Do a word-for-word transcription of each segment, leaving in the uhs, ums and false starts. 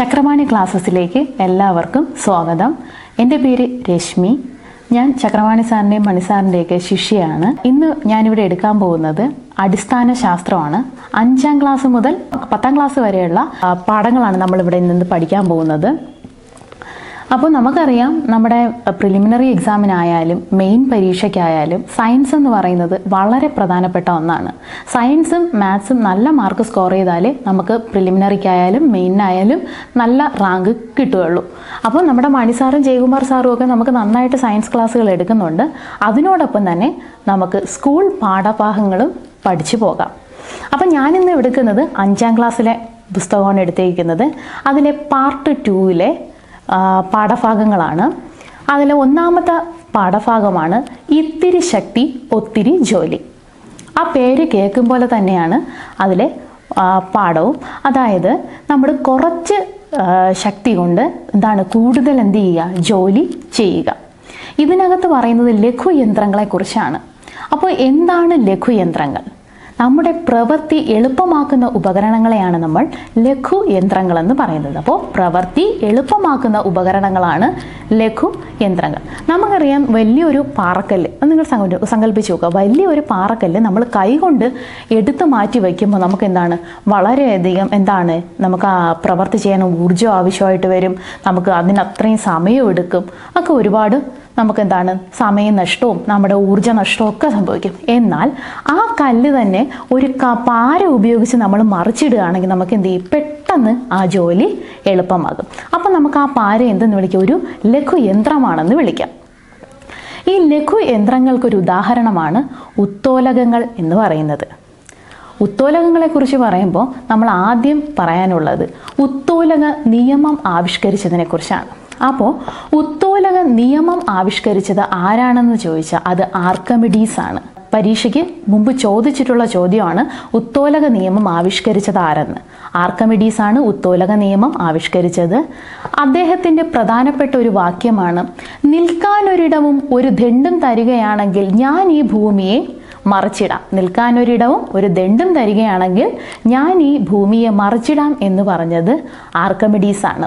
ചക്രവാണി ക്ലാസ്സസിലേക്ക് എല്ലാവർക്കും സ്വാഗതം. എൻ്റെ പേര് രശ്മി. ഞാൻ ചക്രവാണി സാറിൻ്റെയും മണി സാറിൻ്റെയൊക്കെ ശിഷ്യയാണ്. ഇന്ന് ഞാനിവിടെ എടുക്കാൻ പോകുന്നത് അടിസ്ഥാന ശാസ്ത്രമാണ്. അഞ്ചാം ക്ലാസ് മുതൽ പത്താം ക്ലാസ് വരെയുള്ള പാഠങ്ങളാണ് നമ്മളിവിടെ നിന്ന് പഠിക്കാൻ പോകുന്നത്. അപ്പോൾ നമുക്കറിയാം, നമ്മുടെ പ്രിലിമിനറി എക്സാമിനായാലും മെയിൻ പരീക്ഷയ്ക്കായാലും സയൻസ് എന്ന് പറയുന്നത് വളരെ പ്രധാനപ്പെട്ട ഒന്നാണ്. സയൻസും മാത്സും നല്ല മാർക്ക് സ്കോർ ചെയ്താലേ നമുക്ക് പ്രിലിമിനറിക്കായാലും മെയിനായാലും നല്ല റാങ്ക് കിട്ടുകയുള്ളൂ. അപ്പോൾ നമ്മുടെ മണി സാറും ജയകുമാർ സാറും ഒക്കെ നമുക്ക് നന്നായിട്ട് സയൻസ് ക്ലാസ്സുകൾ എടുക്കുന്നുണ്ട്. അതിനോടൊപ്പം തന്നെ നമുക്ക് സ്കൂൾ പാഠഭാഗങ്ങളും പഠിച്ചു പോകാം. അപ്പം ഞാനിന്ന് എടുക്കുന്നത് അഞ്ചാം ക്ലാസ്സിലെ പുസ്തകമാണ് എടുത്തിരിക്കുന്നത്. അതിലെ പാർട്ട് ടൂവിലെ പാഠഭാഗങ്ങളാണ്. അതിൽ ഒന്നാമത്തെ പാഠഭാഗമാണ് ഇത്തിരി ശക്തി ഒത്തിരി ജോലി. ആ പേര് കേൾക്കും പോലെ തന്നെയാണ് അതിലെ പാഠവും. അതായത് നമ്മൾ കുറച്ച് ശക്തി കൊണ്ട് എന്താണ് കൂടുതൽ എന്ത് ചെയ്യുക, ജോലി ചെയ്യുക. ഇതിനകത്ത് പറയുന്നത് ലഘുയന്ത്രങ്ങളെക്കുറിച്ചാണ്. അപ്പോൾ എന്താണ് ലഘുയന്ത്രങ്ങൾ? നമ്മുടെ പ്രവൃത്തി എളുപ്പമാക്കുന്ന ഉപകരണങ്ങളെയാണ് നമ്മൾ ലഘു യന്ത്രങ്ങളെന്ന് പറയുന്നത്. അപ്പോൾ പ്രവൃത്തി എളുപ്പമാക്കുന്ന ഉപകരണങ്ങളാണ് ലഘു യന്ത്രങ്ങൾ. നമുക്കറിയാം, വലിയൊരു പാറക്കല്ല് നിങ്ങൾ സങ്കല്പിച്ച് നോക്കുക. വലിയൊരു പാറക്കല്ല് നമ്മൾ കൈകൊണ്ട് എടുത്ത് മാറ്റി വയ്ക്കുമ്പോൾ നമുക്ക് എന്താണ് വളരെയധികം എന്താണ് നമുക്ക് ആ പ്രവൃത്തി ചെയ്യാൻ ഊർജ്ജം ആവശ്യമായിട്ട് വരും. നമുക്ക് അതിന് അത്രയും സമയം എടുക്കും. ഒക്കെ ഒരുപാട് നമുക്കെന്താണ് സമയം നഷ്ടവും നമ്മുടെ ഊർജ്ജ നഷ്ടവും ഒക്കെ സംഭവിക്കും. എന്നാൽ ആ കല്ല് തന്നെ ഒരു പാര ഉപയോഗിച്ച് നമ്മൾ മറിച്ചിടുകയാണെങ്കിൽ നമുക്ക് എന്ത് ചെയ്യും, പെട്ടെന്ന് ആ ജോലി എളുപ്പമാകും. അപ്പം നമുക്ക് ആ പാര എന്തെന്ന് വിളിക്കാം, ഒരു ലഘു യന്ത്രമാണെന്ന് വിളിക്കാം. ഈ ലഘു യന്ത്രങ്ങൾക്കൊരു ഉദാഹരണമാണ് ഉത്തോലകങ്ങൾ എന്ന് പറയുന്നത്. ഉത്തോലകങ്ങളെക്കുറിച്ച് പറയുമ്പോൾ നമ്മൾ ആദ്യം പറയാനുള്ളത് ഉത്തോലക നിയമം ആവിഷ്കരിച്ചതിനെ കുറിച്ചാണ്. അപ്പോൾ ഉത്തോലക നിയമം ആവിഷ്കരിച്ചത് ആരാണെന്ന് ചോദിച്ചാൽ അത് ആർക്കിമിഡീസ് ആണ്. പരീക്ഷയ്ക്ക് മുമ്പ് ചോദിച്ചിട്ടുള്ള ചോദ്യമാണ് ഉത്തോലക നിയമം ആവിഷ്കരിച്ചത് ആരെന്ന്. ആർക്കിമിഡീസ് ആണ് ഉത്തോലക നിയമം ആവിഷ്കരിച്ചത്. അദ്ദേഹത്തിൻ്റെ പ്രധാനപ്പെട്ട ഒരു വാക്യമാണ്, നിൽക്കാനൊരിടവും ഒരു ദണ്ഡും തരികയാണെങ്കിൽ ഞാൻ ഈ ഭൂമിയെ മറിച്ചിടാം. നിൽക്കാനൊരിടവും ഒരു ദണ്ഡും തരികയാണെങ്കിൽ ഞാൻ ഈ ഭൂമിയെ മറിച്ചിടാം എന്ന് പറഞ്ഞത് ആർക്കിമിഡീസ് ആണ്.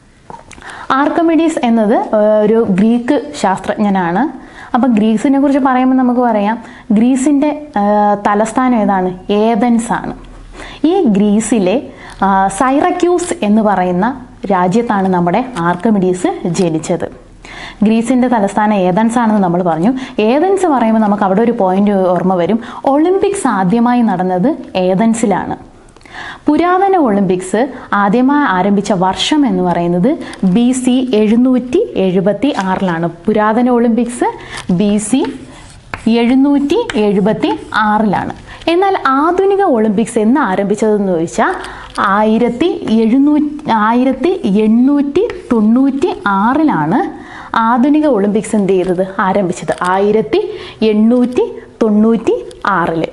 ആർക്കിമിഡീസ് എന്നത് ഒരു ഗ്രീക്ക് ശാസ്ത്രജ്ഞനാണ്. അപ്പം ഗ്രീസിനെ കുറിച്ച് പറയുമ്പോൾ നമുക്ക് പറയാം, ഗ്രീസിൻ്റെ തലസ്ഥാനം ഏതാണ്? ഏതൻസ് ആണ്. ഈ ഗ്രീസിലെ സൈറക്യൂസ് എന്ന് പറയുന്ന രാജ്യത്താണ് നമ്മുടെ ആർക്കിമിഡീസ് ജനിച്ചത്. ഗ്രീസിൻ്റെ തലസ്ഥാനം ഏതൻസ് ആണെന്ന് നമ്മൾ പറഞ്ഞു. ഏതൻസ് പറയുമ്പോൾ നമുക്ക് അവിടെ ഒരു പോയിന്റ് ഓർമ്മ വരും. ഒളിമ്പിക്സ് ആദ്യമായി നടന്നത് ഏതൻസിലാണ്. പുരാതന ഒളിമ്പിക്സ് ആദ്യമായി ആരംഭിച്ച വർഷം എന്ന് പറയുന്നത് ബി സി എഴുന്നൂറ്റി എഴുപത്തി ആറിലാണ്. പുരാതന ഒളിമ്പിക്സ് ബി സി എഴുന്നൂറ്റി എഴുപത്തി ആറിലാണ്. എന്നാൽ ആധുനിക ഒളിമ്പിക്സ് എന്ന് ആരംഭിച്ചതെന്ന് ചോദിച്ചാൽ ആയിരത്തി എഴുന്നൂറ്റി ആയിരത്തി എണ്ണൂറ്റി തൊണ്ണൂറ്റി ആറിലാണ് ആധുനിക ഒളിമ്പിക്സ് എന്ത് ചെയ്തത് ആരംഭിച്ചത്. ആയിരത്തി എണ്ണൂറ്റി തൊണ്ണൂറ്റി ആറില്.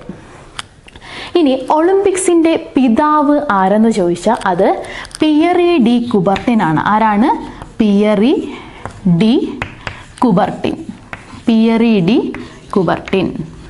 ഇനി ഒളിമ്പിക്സിൻ്റെ പിതാവ് ആരെന്ന് ചോദിച്ചാൽ അത് പിയറി ഡി കുബർട്ടിൻ ആണ്. ആരാണ്? Pierre de Coubertin. Pierre de Coubertin.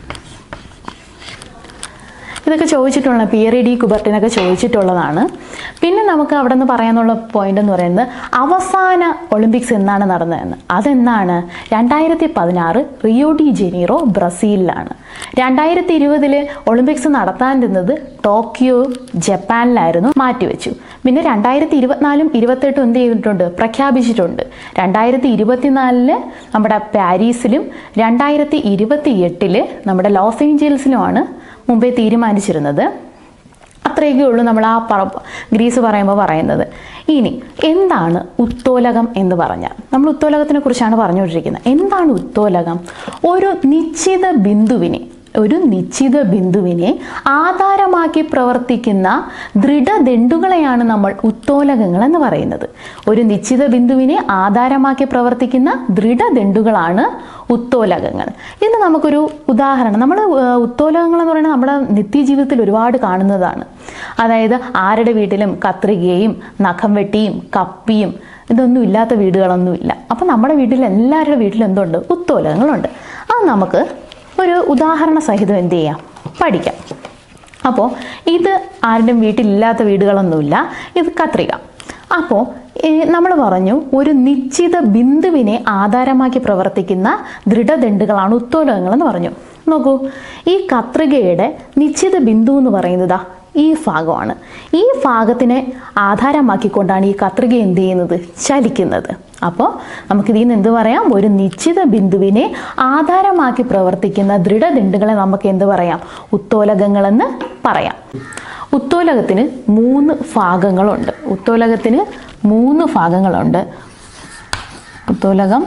ഇതൊക്കെ ചോദിച്ചിട്ടുള്ള പിയറി ഡി കുബർട്ടിനൊക്കെ ചോദിച്ചിട്ടുള്ളതാണ്. പിന്നെ നമുക്ക് അവിടെ നിന്ന് പറയാനുള്ള പോയിന്റ് എന്ന് പറയുന്നത് അവസാന ഒളിമ്പിക്സ് എന്നാണ് നടന്നതെന്ന്. അതെന്നാണ്? രണ്ടായിരത്തി പതിനാറ് റിയോ ഡി ജനീറോ ബ്രസീലിലാണ്. രണ്ടായിരത്തി ഇരുപതില് ഒളിമ്പിക്സ് നടത്താനിരുന്നത് ടോക്കിയോ ജപ്പാനിലായിരുന്നു, മാറ്റിവെച്ചു. പിന്നെ രണ്ടായിരത്തി ഇരുപത്തിനാലും ഇരുപത്തെട്ടും എന്ത് ചെയ്തിട്ടുണ്ട്? പ്രഖ്യാപിച്ചിട്ടുണ്ട്. രണ്ടായിരത്തി ഇരുപത്തിനാലില് നമ്മുടെ പാരീസിലും രണ്ടായിരത്തി ഇരുപത്തി എട്ടില് നമ്മുടെ ലോസ് ഏഞ്ചൽസിലുമാണ് മുമ്പേ തീരുമാനിച്ചിരുന്നത്. അത്രയൊക്കെ ഉള്ളൂ നമ്മൾ ആ പറ ഗ്രീസ് പറയുമ്പോൾ പറയുന്നത്. ഇനി എന്താണ് ഉത്തോലകം എന്ന് പറഞ്ഞാൽ? നമ്മൾ ഉത്തോലകത്തിനെ കുറിച്ചാണ് പറഞ്ഞുകൊണ്ടിരിക്കുന്നത്. എന്താണ് ഉത്തോലകം? ഒരു നിശ്ചിത ബിന്ദുവിനെ ഒരു നിശ്ചിത ബിന്ദുവിനെ ആധാരമാക്കി പ്രവർത്തിക്കുന്ന ദൃഢദണ്ഡുകളെയാണ് നമ്മൾ ഉത്തോലകങ്ങൾ എന്ന് പറയുന്നത്. ഒരു നിശ്ചിത ബിന്ദുവിനെ ആധാരമാക്കി പ്രവർത്തിക്കുന്ന ദൃഢദണ്ഡുകളാണ് ഉത്തോലകങ്ങൾ. ഇന്ന് നമുക്കൊരു ഉദാഹരണം, നമ്മൾ ഉത്തോലകങ്ങൾ എന്ന് പറയുന്നത് നമ്മുടെ നിത്യജീവിതത്തിൽ ഒരുപാട് കാണുന്നതാണ്. അതായത് ആരുടെ വീട്ടിലും കത്രികയും നഖം വെട്ടിയും കപ്പിയും ഇതൊന്നും ഇല്ലാത്ത വീടുകളൊന്നുമില്ല. അപ്പം നമ്മുടെ വീട്ടിൽ എല്ലാവരുടെ വീട്ടിലും എന്തുണ്ട്? ഉത്തോലകങ്ങളുണ്ട്. അത് നമുക്ക് ഒരു ഉദാഹരണ സഹിതം എന്ത് ചെയ്യാം, പഠിക്കാം. അപ്പോൾ ഇത് ആരുടെയും വീട്ടിലില്ലാത്ത വീടുകളൊന്നുമില്ല. ഇത് കത്രിക. അപ്പോൾ നമ്മൾ പറഞ്ഞു ഒരു നിശ്ചിത ബിന്ദുവിനെ ആധാരമാക്കി പ്രവർത്തിക്കുന്ന ദൃഢദണ്ഡുകളാണ് ഉത്തോലകങ്ങളെന്ന് പറഞ്ഞു. നോക്കൂ, ഈ കത്രികയുടെ നിശ്ചിത ബിന്ദു എന്ന് പറയുന്നത് ഈ ഭാഗമാണ്. ഈ ഭാഗത്തിനെ ആധാരമാക്കിക്കൊണ്ടാണ് ഈ കത്രിക എന്ത് ചെയ്യുന്നത്? ചലിക്കുന്നത്. അപ്പോൾ നമുക്കിതിൽ നിന്ന് എന്ത് പറയാം? ഒരു നിശ്ചിത ബിന്ദുവിനെ ആധാരമാക്കി പ്രവർത്തിക്കുന്ന ദൃഢദണ്ഡുകളെ നമുക്ക് എന്ത് പറയാം? ഉത്തോലകങ്ങളെന്ന് പറയാം. ഉത്തോലകത്തിന് മൂന്ന് ഭാഗങ്ങളുണ്ട്. ഉത്തോലകത്തിന് മൂന്ന് ഭാഗങ്ങളുണ്ട്. ഉത്തോലകം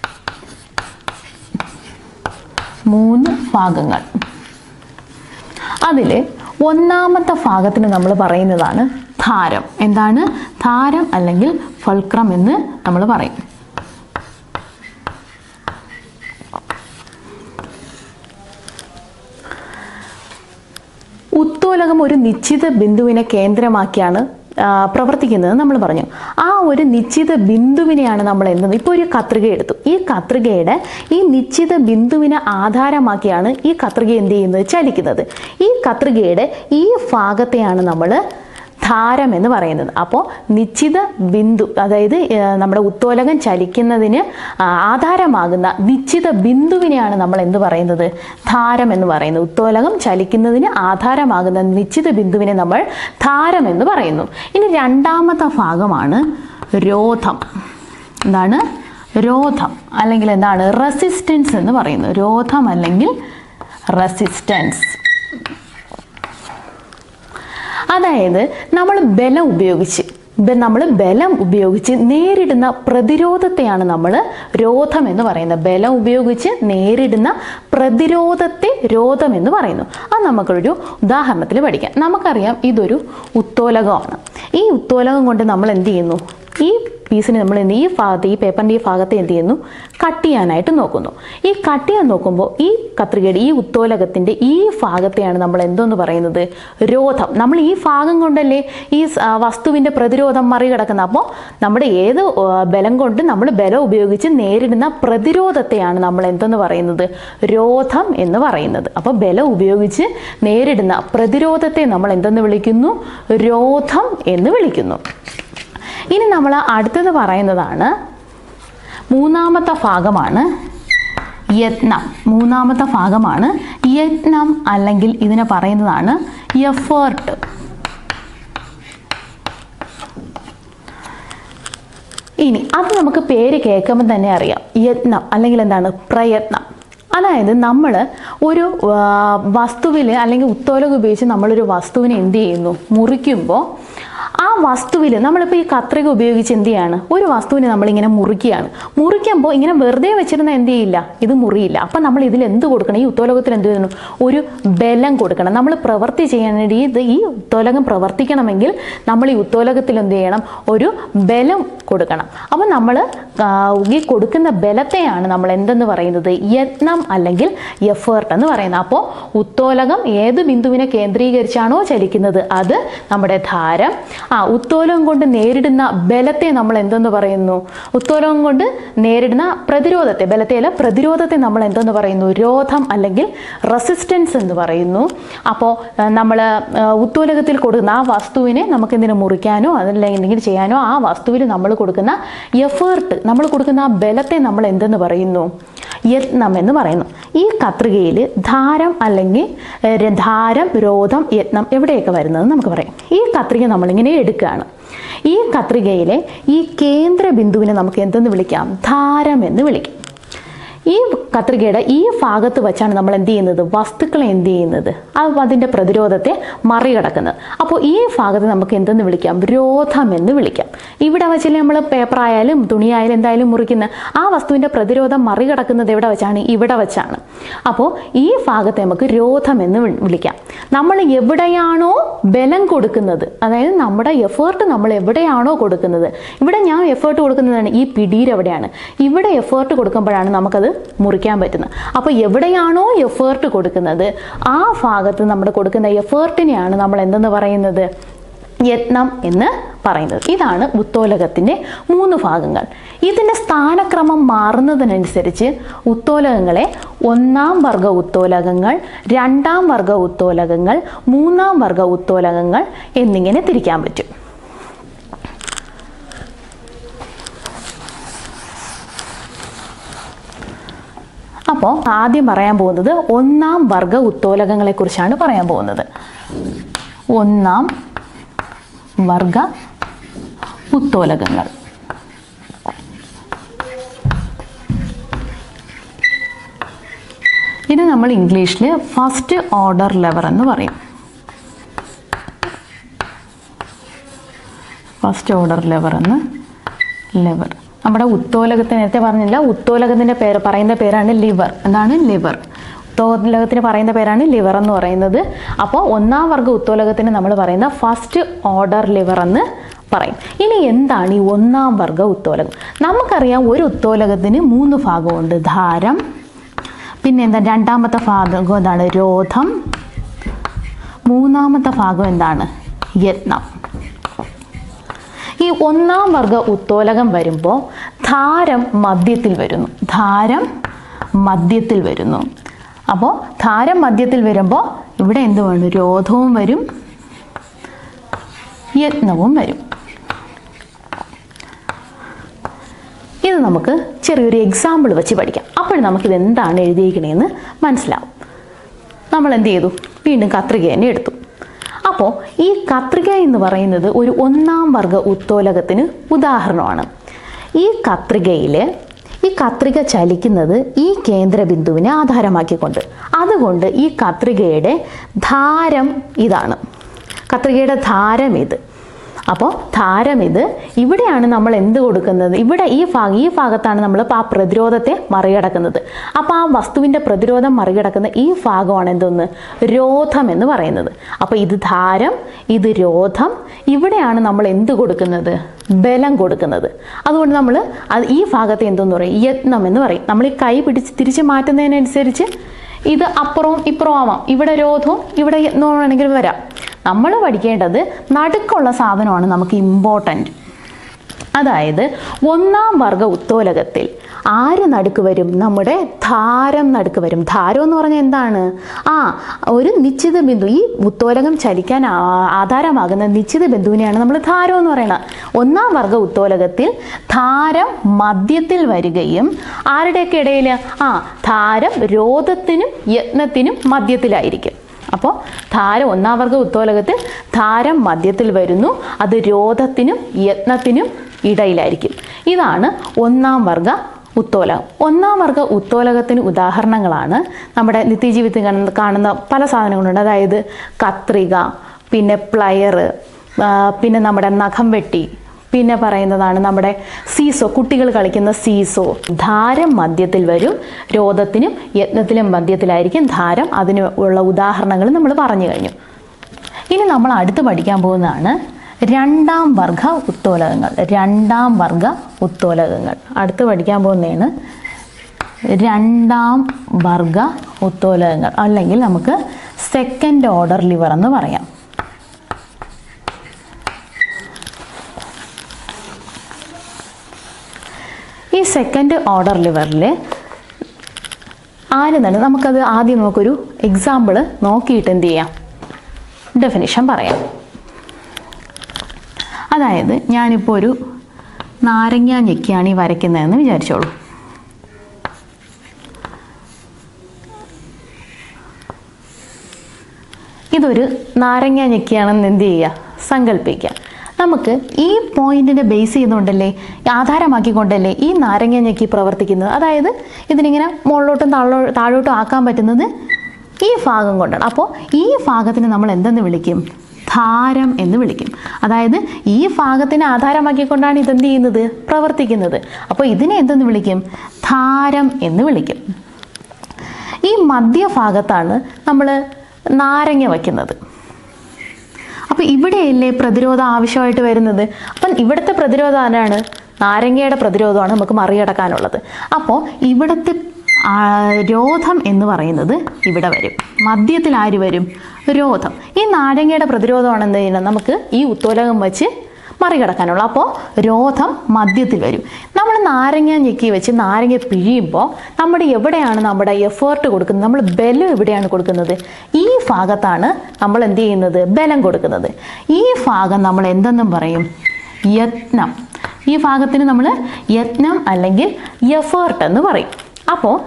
മൂന്ന് ഭാഗങ്ങൾ. അതിൽ ഒന്നാമത്തെ ഭാഗത്തിന് നമ്മൾ പറയുന്നതാണ് ധാരം. എന്താണ്? ധാരം അല്ലെങ്കിൽ ഫൾക്രം എന്ന് നമ്മൾ പറയും. ഉത്തോലകം ഒരു നിശ്ചിത ബിന്ദുവിനെ കേന്ദ്രമാക്കിയാണ് പ്രവർത്തിക്കുന്നത് നമ്മൾ പറഞ്ഞു. ആ ഒരു നിശ്ചിത ബിന്ദുവിനെയാണ് നമ്മൾ എന്തെന്ന് ഇപ്പോൾ ഒരു കത്രിക എടുത്തു. ഈ കത്രികയുടെ ഈ നിശ്ചിത ബിന്ദുവിനെ ആധാരമാക്കിയാണ് ഈ കത്രിക എന്ത് ചെയ്യുന്നത്? ചലിക്കുന്നത്. ഈ കത്രികയുടെ ഈ ഭാഗത്തെയാണ് നമ്മൾ ധാരം എന്ന് പറയുന്നത്. അപ്പോൾ നിശ്ചിത ബിന്ദു, അതായത് നമ്മുടെ ഉത്തോലകം ചലിക്കുന്നതിന് ആധാരമാകുന്ന നിശ്ചിത ബിന്ദുവിനെയാണ് നമ്മൾ എന്ത് പറയുന്നത്? ധാരം എന്ന് പറയുന്നത്. ഉത്തോലകം ചലിക്കുന്നതിന് ആധാരമാകുന്ന നിശ്ചിത ബിന്ദുവിനെ നമ്മൾ ധാരം എന്ന് പറയുന്നു. ഇനി രണ്ടാമത്തെ ഭാഗമാണ് രോധം. എന്താണ്? രോധം അല്ലെങ്കിൽ എന്താണ്? റെസിസ്റ്റൻസ് എന്ന് പറയുന്നത്. രോധം അല്ലെങ്കിൽ റെസിസ്റ്റൻസ്. അതായത് നമ്മൾ ബലം ഉപയോഗിച്ച് നമ്മൾ ബലം ഉപയോഗിച്ച് നേരിടുന്ന പ്രതിരോധത്തെയാണ് നമ്മൾ രോധം എന്ന് പറയുന്നത്. ബലം ഉപയോഗിച്ച് നേരിടുന്ന പ്രതിരോധത്തെ രോധം എന്ന് പറയുന്നു. അത് നമുക്കൊരു ഉദാഹരണത്തിൽ പഠിക്കാം. നമുക്കറിയാം ഇതൊരു ഉത്തോലകമാണ്. ഈ ഉത്തോലകം കൊണ്ട് നമ്മൾ എന്ത് ചെയ്യുന്നു? ഈ പീസിന് നമ്മൾ എന്ത് ഈ ഭാഗത്ത് ഈ പേപ്പറിൻ്റെ ഈ ഭാഗത്തെ എന്ത് ചെയ്യുന്നു? കട്ട് ചെയ്യാനായിട്ട് നോക്കുന്നു. ഈ കട്ട് ചെയ്യാൻ നോക്കുമ്പോൾ ഈ കത്രികയുടെ ഈ ഉത്തോലകത്തിൻ്റെ ഈ ഭാഗത്തെയാണ് നമ്മൾ എന്തോന്ന് പറയുന്നത്? രോധം. നമ്മൾ ഈ ഭാഗം കൊണ്ടല്ലേ ഈ വസ്തുവിൻ്റെ പ്രതിരോധം മറികടക്കുന്നത്. അപ്പോൾ നമ്മുടെ ഏത് ബലം കൊണ്ട് നമ്മൾ ബലം ഉപയോഗിച്ച് നേരിടുന്ന പ്രതിരോധത്തെയാണ് നമ്മൾ എന്തെന്ന് പറയുന്നത്? രോധം എന്ന് പറയുന്നത്. അപ്പോൾ ബലം ഉപയോഗിച്ച് നേരിടുന്ന പ്രതിരോധത്തെ നമ്മൾ എന്തെന്ന് വിളിക്കുന്നു? രോധം എന്ന് വിളിക്കുന്നു. ഇനി നമ്മൾ അടുത്തത് പറയുന്നതാണ് മൂന്നാമത്തെ ഭാഗമാണ് യത്നം. മൂന്നാമത്തെ ഭാഗമാണ് യത്നം അല്ലെങ്കിൽ ഇതിനെ പറയുന്നതാണ് എഫേർട്ട്. ഇനി അത് നമുക്ക് പേര് കേൾക്കുമ്പോൾ തന്നെ അറിയാം. യത്നം അല്ലെങ്കിൽ എന്താണ്? പ്രയത്നം. അതായത് നമ്മൾ ഒരു വസ്തുവിൽ അല്ലെങ്കിൽ ഉത്തോലകം ഉപയോഗിച്ച് നമ്മളൊരു വസ്തുവിനെ എന്ത് ചെയ്യുന്നു? മുറിക്കുമ്പോൾ ആ വസ്തുവിൽ നമ്മളിപ്പോൾ ഈ കത്രിക ഉപയോഗിച്ച് എന്ത് ചെയ്യാണ്? ഒരു വസ്തുവിനെ നമ്മളിങ്ങനെ മുറിക്കുകയാണ്. മുറിക്കുമ്പോൾ ഇങ്ങനെ വെറുതെ വെച്ചിരുന്ന എന്ത് ചെയ്യില്ല? ഇത് മുറിയില്ല. അപ്പം നമ്മൾ ഇതിൽ എന്ത് കൊടുക്കണം? ഈ ഉത്തോലകത്തിൽ എന്ത് ചെയ്യുന്നു? ഒരു ബലം കൊടുക്കണം. നമ്മൾ പ്രവൃത്തി ചെയ്യാൻ വേണ്ടി ഇത് ഈ ഉത്തോലകം പ്രവർത്തിക്കണമെങ്കിൽ നമ്മൾ ഈ ഉത്തോലകത്തിൽ എന്ത് ചെയ്യണം? ഒരു ബലം കൊടുക്കണം. അപ്പം നമ്മൾ ഈ കൊടുക്കുന്ന ബലത്തെയാണ് നമ്മൾ എന്തെന്ന് പറയുന്നത്? യത്നം അല്ലെങ്കിൽ എഫേർട്ട് എന്ന് പറയുന്നത്. അപ്പോൾ ഉത്തോലകം ഏത് ബിന്ദുവിനെ കേന്ദ്രീകരിച്ചാണോ ചലിക്കുന്നത് അത് നമ്മുടെ ധാരം. ആ ഉത്തോലകം കൊണ്ട് നേരിടുന്ന ബലത്തെ നമ്മൾ എന്തെന്ന് പറയുന്നു? ഉത്തോലകം കൊണ്ട് നേരിടുന്ന പ്രതിരോധത്തെ, ബലത്തെ അല്ല പ്രതിരോധത്തെ നമ്മൾ എന്തെന്ന് പറയുന്നു? രോധം അല്ലെങ്കിൽ റെസിസ്റ്റൻസ് എന്ന് പറയുന്നു. അപ്പോൾ നമ്മൾ ഉത്തോലകത്തിൽ കൊടുക്കുന്ന ആ വസ്തുവിനെ നമുക്ക് എന്തിനു മുറിക്കാനോ അതല്ലെങ്കിൽ എന്തെങ്കിലും ചെയ്യാനോ ആ വസ്തുവിൽ നമ്മൾ കൊടുക്കുന്ന എഫേർട്ട്, നമ്മൾ കൊടുക്കുന്ന ആ ബലത്തെ നമ്മൾ എന്തെന്ന് പറയുന്നു? യത്നം എന്ന് പറയുന്നു. ഈ കത്രികയിൽ ധാരം അല്ലെങ്കിൽ ധാരം, രോധം, യത്നം എവിടെയൊക്കെ വരുന്നത് നമുക്ക് പറയാം. ഈ കത്രിക നമ്മളിങ്ങനെ എടുക്കുകയാണ്. ഈ കത്രികയിലെ ഈ കേന്ദ്ര ബിന്ദുവിനെ നമുക്ക് എന്തെന്ന് വിളിക്കാം? ധാരം എന്ന് വിളിക്കാം. ഈ കത്രികയുടെ ഈ ഭാഗത്ത് വെച്ചാണ് നമ്മൾ എന്ത് ചെയ്യുന്നത്? വസ്തുക്കളെ എന്ത് ചെയ്യുന്നത്? അതിൻ്റെ പ്രതിരോധത്തെ മറികടക്കുന്നത്. അപ്പോൾ ഈ ഭാഗത്ത് നമുക്ക് എന്തെന്ന് വിളിക്കാം? രോധം എന്ന് വിളിക്കാം. ഇവിടെ വെച്ചല്ലേ നമ്മൾ പേപ്പർ ആയാലും തുണിയായാലും എന്തായാലും മുറിക്കുന്ന ആ വസ്തുവിൻ്റെ പ്രതിരോധം മറികടക്കുന്നത് എവിടെ വെച്ചാണ്? ഇവിടെ വെച്ചാണ്. അപ്പോൾ ഈ ഭാഗത്തെ നമുക്ക് രോധം എന്ന് വിളിക്കാം. നമ്മൾ എവിടെയാണോ ബലം കൊടുക്കുന്നത്, അതായത് നമ്മുടെ എഫേർട്ട് നമ്മൾ എവിടെയാണോ കൊടുക്കുന്നത്, ഇവിടെ ഞാൻ എഫേർട്ട് കൊടുക്കുന്നതാണ് ഈ പിടിയിൽ എവിടെയാണ്, ഇവിടെ എഫേർട്ട് കൊടുക്കുമ്പോഴാണ് നമുക്കത് മുറിക്കാൻ പറ്റുന്നത്. അപ്പോൾ എവിടെയാണോ എഫേർട്ട് കൊടുക്കുന്നത് ആ ഭാഗത്ത് നമ്മൾ കൊടുക്കുന്ന എഫേർട്ടിനെയാണ് നമ്മൾ എന്തെന്ന് പറയുന്നത്? യത്നം എന്ന് പറയുന്നത്. ഇതാണ് ഉത്തോലകത്തിൻ്റെ മൂന്ന് ഭാഗങ്ങൾ. ഇതിൻ്റെ സ്ഥാനക്രമം മാറുന്നതിനനുസരിച്ച് ഉത്തോലകങ്ങളെ ഒന്നാം വർഗ ഉത്തോലകങ്ങൾ, രണ്ടാം വർഗ ഉത്തോലകങ്ങൾ, മൂന്നാം വർഗ ഉത്തോലകങ്ങൾ എന്നിങ്ങനെ തിരിക്കാൻ പറ്റും. അപ്പോൾ ആദ്യം പറയാൻ പോകുന്നത് ഒന്നാം വർഗ ഉത്തോലകങ്ങളെ കുറിച്ചാണ് പറയാൻ പോകുന്നത്. ഒന്നാം വർഗ ഉത്തോലകങ്ങൾ. ഇത് നമ്മൾ ഇംഗ്ലീഷിൽ ഫസ്റ്റ് ഓർഡർ ലെവർ എന്ന് പറയും. ഫസ്റ്റ് ഓർഡർ ലെവർ എന്ന് ലെവർ നമ്മുടെ ഉത്തോലകത്തിന് നേരത്തെ പറഞ്ഞില്ല, ഉത്തോലകത്തിൻ്റെ പേര് പറയുന്ന പേരാണ് ലിവർ. എന്താണ് ലിവർ? ഉത്തോലകത്തിന് പറയുന്ന പേരാണ് ലിവർ എന്ന് പറയുന്നത്. അപ്പോൾ ഒന്നാം വർഗ ഉത്തോലകത്തിന് നമ്മൾ പറയുന്ന ഫസ്റ്റ് ഓർഡർ ലിവർ എന്ന് പറയും. ഇനി എന്താണ് ഈ ഒന്നാം വർഗ ഉത്തോലകം? നമുക്കറിയാം ഒരു ഉത്തോലകത്തിന് മൂന്ന് ഭാഗമുണ്ട്. ധാരം, പിന്നെ എന്താ രണ്ടാമത്തെ ഭാഗം എന്താണ്? രോധം. മൂന്നാമത്തെ ഭാഗം എന്താണ്? യത്നം. ഈ ഒന്നാം വർഗ ഉത്തോലകം വരുമ്പോൾ ധാരം മധ്യത്തിൽ വരുന്നു. ധാരം മധ്യത്തിൽ വരുന്നു. അപ്പോൾ ധാരം മധ്യത്തിൽ വരുമ്പോൾ ഇവിടെ എന്ത് വേണം? രോധവും വരും, യത്നവും വരും. ഇത് നമുക്ക് ചെറിയൊരു എക്സാമ്പിൾ വെച്ച് പഠിക്കാം. അപ്പോൾ നമുക്കിത് എന്താണ് എഴുതിയിരിക്കണേന്ന് മനസ്സിലാവും. നമ്മൾ എന്ത് ചെയ്തു? വീണ്ടും കത്രിക തന്നെ എടുത്തു. അപ്പോൾ ഈ കത്രിക എന്ന് പറയുന്നത് ഒരു ഒന്നാം വർഗ ഉത്തോലകത്തിന് ഉദാഹരണമാണ്. ഈ കത്രികയിൽ ഈ കത്രിക ചലിക്കുന്നത് ഈ കേന്ദ്രബിന്ദുവിനെ ആധാരമാക്കിക്കൊണ്ട്. അതുകൊണ്ട് ഈ കത്രികയുടെ ധാരം ഇതാണ്. കത്രികയുടെ ധാരം ഇത്. അപ്പോൾ ധാരം ഇത്. ഇവിടെയാണ് നമ്മൾ എന്ത് കൊടുക്കുന്നത്? ഇവിടെ ഈ ഭാഗം ഈ ഭാഗത്താണ് നമ്മൾ ആ പ്രതിരോധത്തെ മറികടക്കുന്നത്. അപ്പോൾ ആ വസ്തുവിൻ്റെ പ്രതിരോധം മറികടക്കുന്ന ഈ ഭാഗമാണ് എന്തൊന്ന്? രോധം എന്ന് പറയുന്നത്. അപ്പോൾ ഇത് ധാരം, ഇത് രോധം. ഇവിടെയാണ് നമ്മൾ എന്ത് കൊടുക്കുന്നത്? ബലം കൊടുക്കുന്നത്. അതുകൊണ്ട് നമ്മൾ അത് ഈ ഭാഗത്തെ എന്തെന്ന് പറയും? യത്നം എന്ന് പറയും. നമ്മൾ ഈ കൈ പിടിച്ച് തിരിച്ച് മാറ്റുന്നതിനനുസരിച്ച് ഇത് അപ്പുറവും ഇപ്പുറവും ആവാം. ഇവിടെ രോധവും ഇവിടെ യത്നവും വേണമെങ്കിൽ വരാം. നമ്മൾ പഠിക്കേണ്ടത് നടുക്കുള്ള സാധനമാണ് നമുക്ക് ഇമ്പോർട്ടൻ്റ്. അതായത് ഒന്നാം വർഗ ഉത്തോലകത്തിൽ ആര് നടുക്ക് വരും? നമ്മുടെ ധാരം നടുക്ക് വരും. ധാരം എന്ന് പറഞ്ഞാൽ എന്താണ്? ആ ഒരു നിശ്ചിത ബിന്ദു, ഈ ഉത്തോലകം ചലിക്കാൻ ആധാരമാകുന്ന നിശ്ചിത ബിന്ദുവിനെയാണ് നമ്മൾ ധാരം എന്ന് പറയുന്നത്. ഒന്നാം വർഗ ഉത്തോലകത്തിൽ ധാരം മധ്യത്തിൽ വരികയും ആരുടെയൊക്കെ ഇടയിൽ? ആ ധാരം രോധത്തിനും യത്നത്തിനും മധ്യത്തിലായിരിക്കും. അപ്പോൾ ധാരം ഒന്നാം വർഗ ഉത്തോലകത്തിൽ ധാരം മധ്യത്തിൽ വരുന്നു, അത് രോധത്തിനും യത്നത്തിനും ഇടയിലായിരിക്കും. ഇതാണ് ഒന്നാം വർഗ ഉത്തോലകം. ഒന്നാം വർഗ ഉത്തോലകത്തിന് ഉദാഹരണങ്ങളാണ് നമ്മുടെ നിത്യജീവിതത്തിൽ കാണുന്ന കാണുന്ന പല സാധനങ്ങളുണ്ട്. അതായത് കത്രിക, പിന്നെ പ്ലയർ, പിന്നെ നമ്മുടെ നഖം വെട്ടി, പിന്നെ പറയുന്നതാണ് നമ്മുടെ സീസോ, കുട്ടികൾ കളിക്കുന്ന സീസോ. ധാരം മധ്യത്തിൽ വരും, രോധത്തിനും യത്നത്തിലും മധ്യത്തിലായിരിക്കും ധാരം. അതിന് ഉള്ള ഉദാഹരണങ്ങൾ നമ്മൾ പറഞ്ഞു കഴിഞ്ഞു. ഇനി നമ്മൾ അടുത്ത് പഠിക്കാൻ പോകുന്നതാണ് രണ്ടാം വർഗ ഉത്തോലകങ്ങൾ. രണ്ടാം വർഗ ഉത്തോലകങ്ങൾ അടുത്ത് പഠിക്കാൻ പോകുന്നതാണ് രണ്ടാം വർഗ ഉത്തോലകങ്ങൾ, അല്ലെങ്കിൽ നമുക്ക് സെക്കൻഡ് ഓർഡർ ലിവർ എന്ന് പറയാം. ഈ സെക്കൻഡ് ഓർഡർ ലിവറിൽ ആരും തന്നെ നമുക്കത് ആദ്യം നമുക്കൊരു എക്സാമ്പിൾ നോക്കിയിട്ട് എന്ത് ചെയ്യാം? ഡെഫിനിഷൻ പറയാം. അതായത് ഞാനിപ്പോൾ ഒരു നാരങ്ങ ഞെക്കിയാണ് ഈ വരയ്ക്കുന്നതെന്ന് വിചാരിച്ചോളൂ. ഇതൊരു നാരങ്ങ ഞെക്കിയാണെന്ന് എന്ത് ചെയ്യുക? സങ്കല്പിക്കുക. നമുക്ക് ഈ പോയിന്റിനെ ബേസ് ചെയ്യുന്നുണ്ടല്ലേ, ആധാരമാക്കിക്കൊണ്ടല്ലേ ഈ നാരങ്ങ ഞെക്കി പ്രവർത്തിക്കുന്നത്. അതായത് ഇതിനിങ്ങനെ മുകളിലോട്ടും താഴോ താഴോട്ടും ആക്കാൻ പറ്റുന്നത് ഈ ഭാഗം കൊണ്ടാണ്. അപ്പോൾ ഈ ഭാഗത്തിന് നമ്മൾ എന്തെന്ന് വിളിക്കും? ധാരം എന്ന് വിളിക്കും. അതായത് ഈ ഭാഗത്തിനെ ആധാരമാക്കിക്കൊണ്ടാണ് ഇതെന്ത് ചെയ്യുന്നത്? പ്രവർത്തിക്കുന്നത്. അപ്പോൾ ഇതിനെ എന്തെന്ന് വിളിക്കും? ധാരം എന്ന് വിളിക്കും. ഈ മധ്യഭാഗത്താണ് നമ്മൾ നാരങ്ങ വയ്ക്കുന്നത്. അപ്പോൾ ഇവിടെയല്ലേ പ്രതിരോധം ആവശ്യമായിട്ട് വരുന്നത്. അപ്പം ഇവിടുത്തെ പ്രതിരോധം ആരാണ്? നാരങ്ങയുടെ പ്രതിരോധമാണ് നമുക്ക് മറികടക്കാനുള്ളത്. അപ്പോൾ ഇവിടുത്തെ രോധം എന്ന് പറയുന്നത് ഇവിടെ വരും. മധ്യത്തിൽ ആര് വരും? രോധം. ഈ നാരങ്ങയുടെ പ്രതിരോധമാണ് എന്ത് ചെയ്യുന്നത്? നമുക്ക് ഈ ഉത്തോലകം വെച്ച് മറികടക്കാനുള്ളത്. അപ്പോൾ രോധം മധ്യത്തിൽ വരും. നമ്മൾ നാരങ്ങ ഞെക്കി വെച്ച് നാരങ്ങ പിഴിയുമ്പോൾ നമ്മുടെ എവിടെയാണ് നമ്മുടെ എഫേർട്ട് കൊടുക്കുന്നത്? നമ്മൾ ബലം എവിടെയാണ് കൊടുക്കുന്നത്? ഈ ഭാഗത്താണ് നമ്മൾ എന്ത് ചെയ്യുന്നത്? ബലം കൊടുക്കുന്നത്. ഈ ഭാഗം നമ്മൾ എന്തെന്നും പറയും? യത്നം. ഈ ഭാഗത്തിന് നമ്മൾ യത്നം അല്ലെങ്കിൽ എഫേർട്ട് എന്ന് പറയും. അപ്പോൾ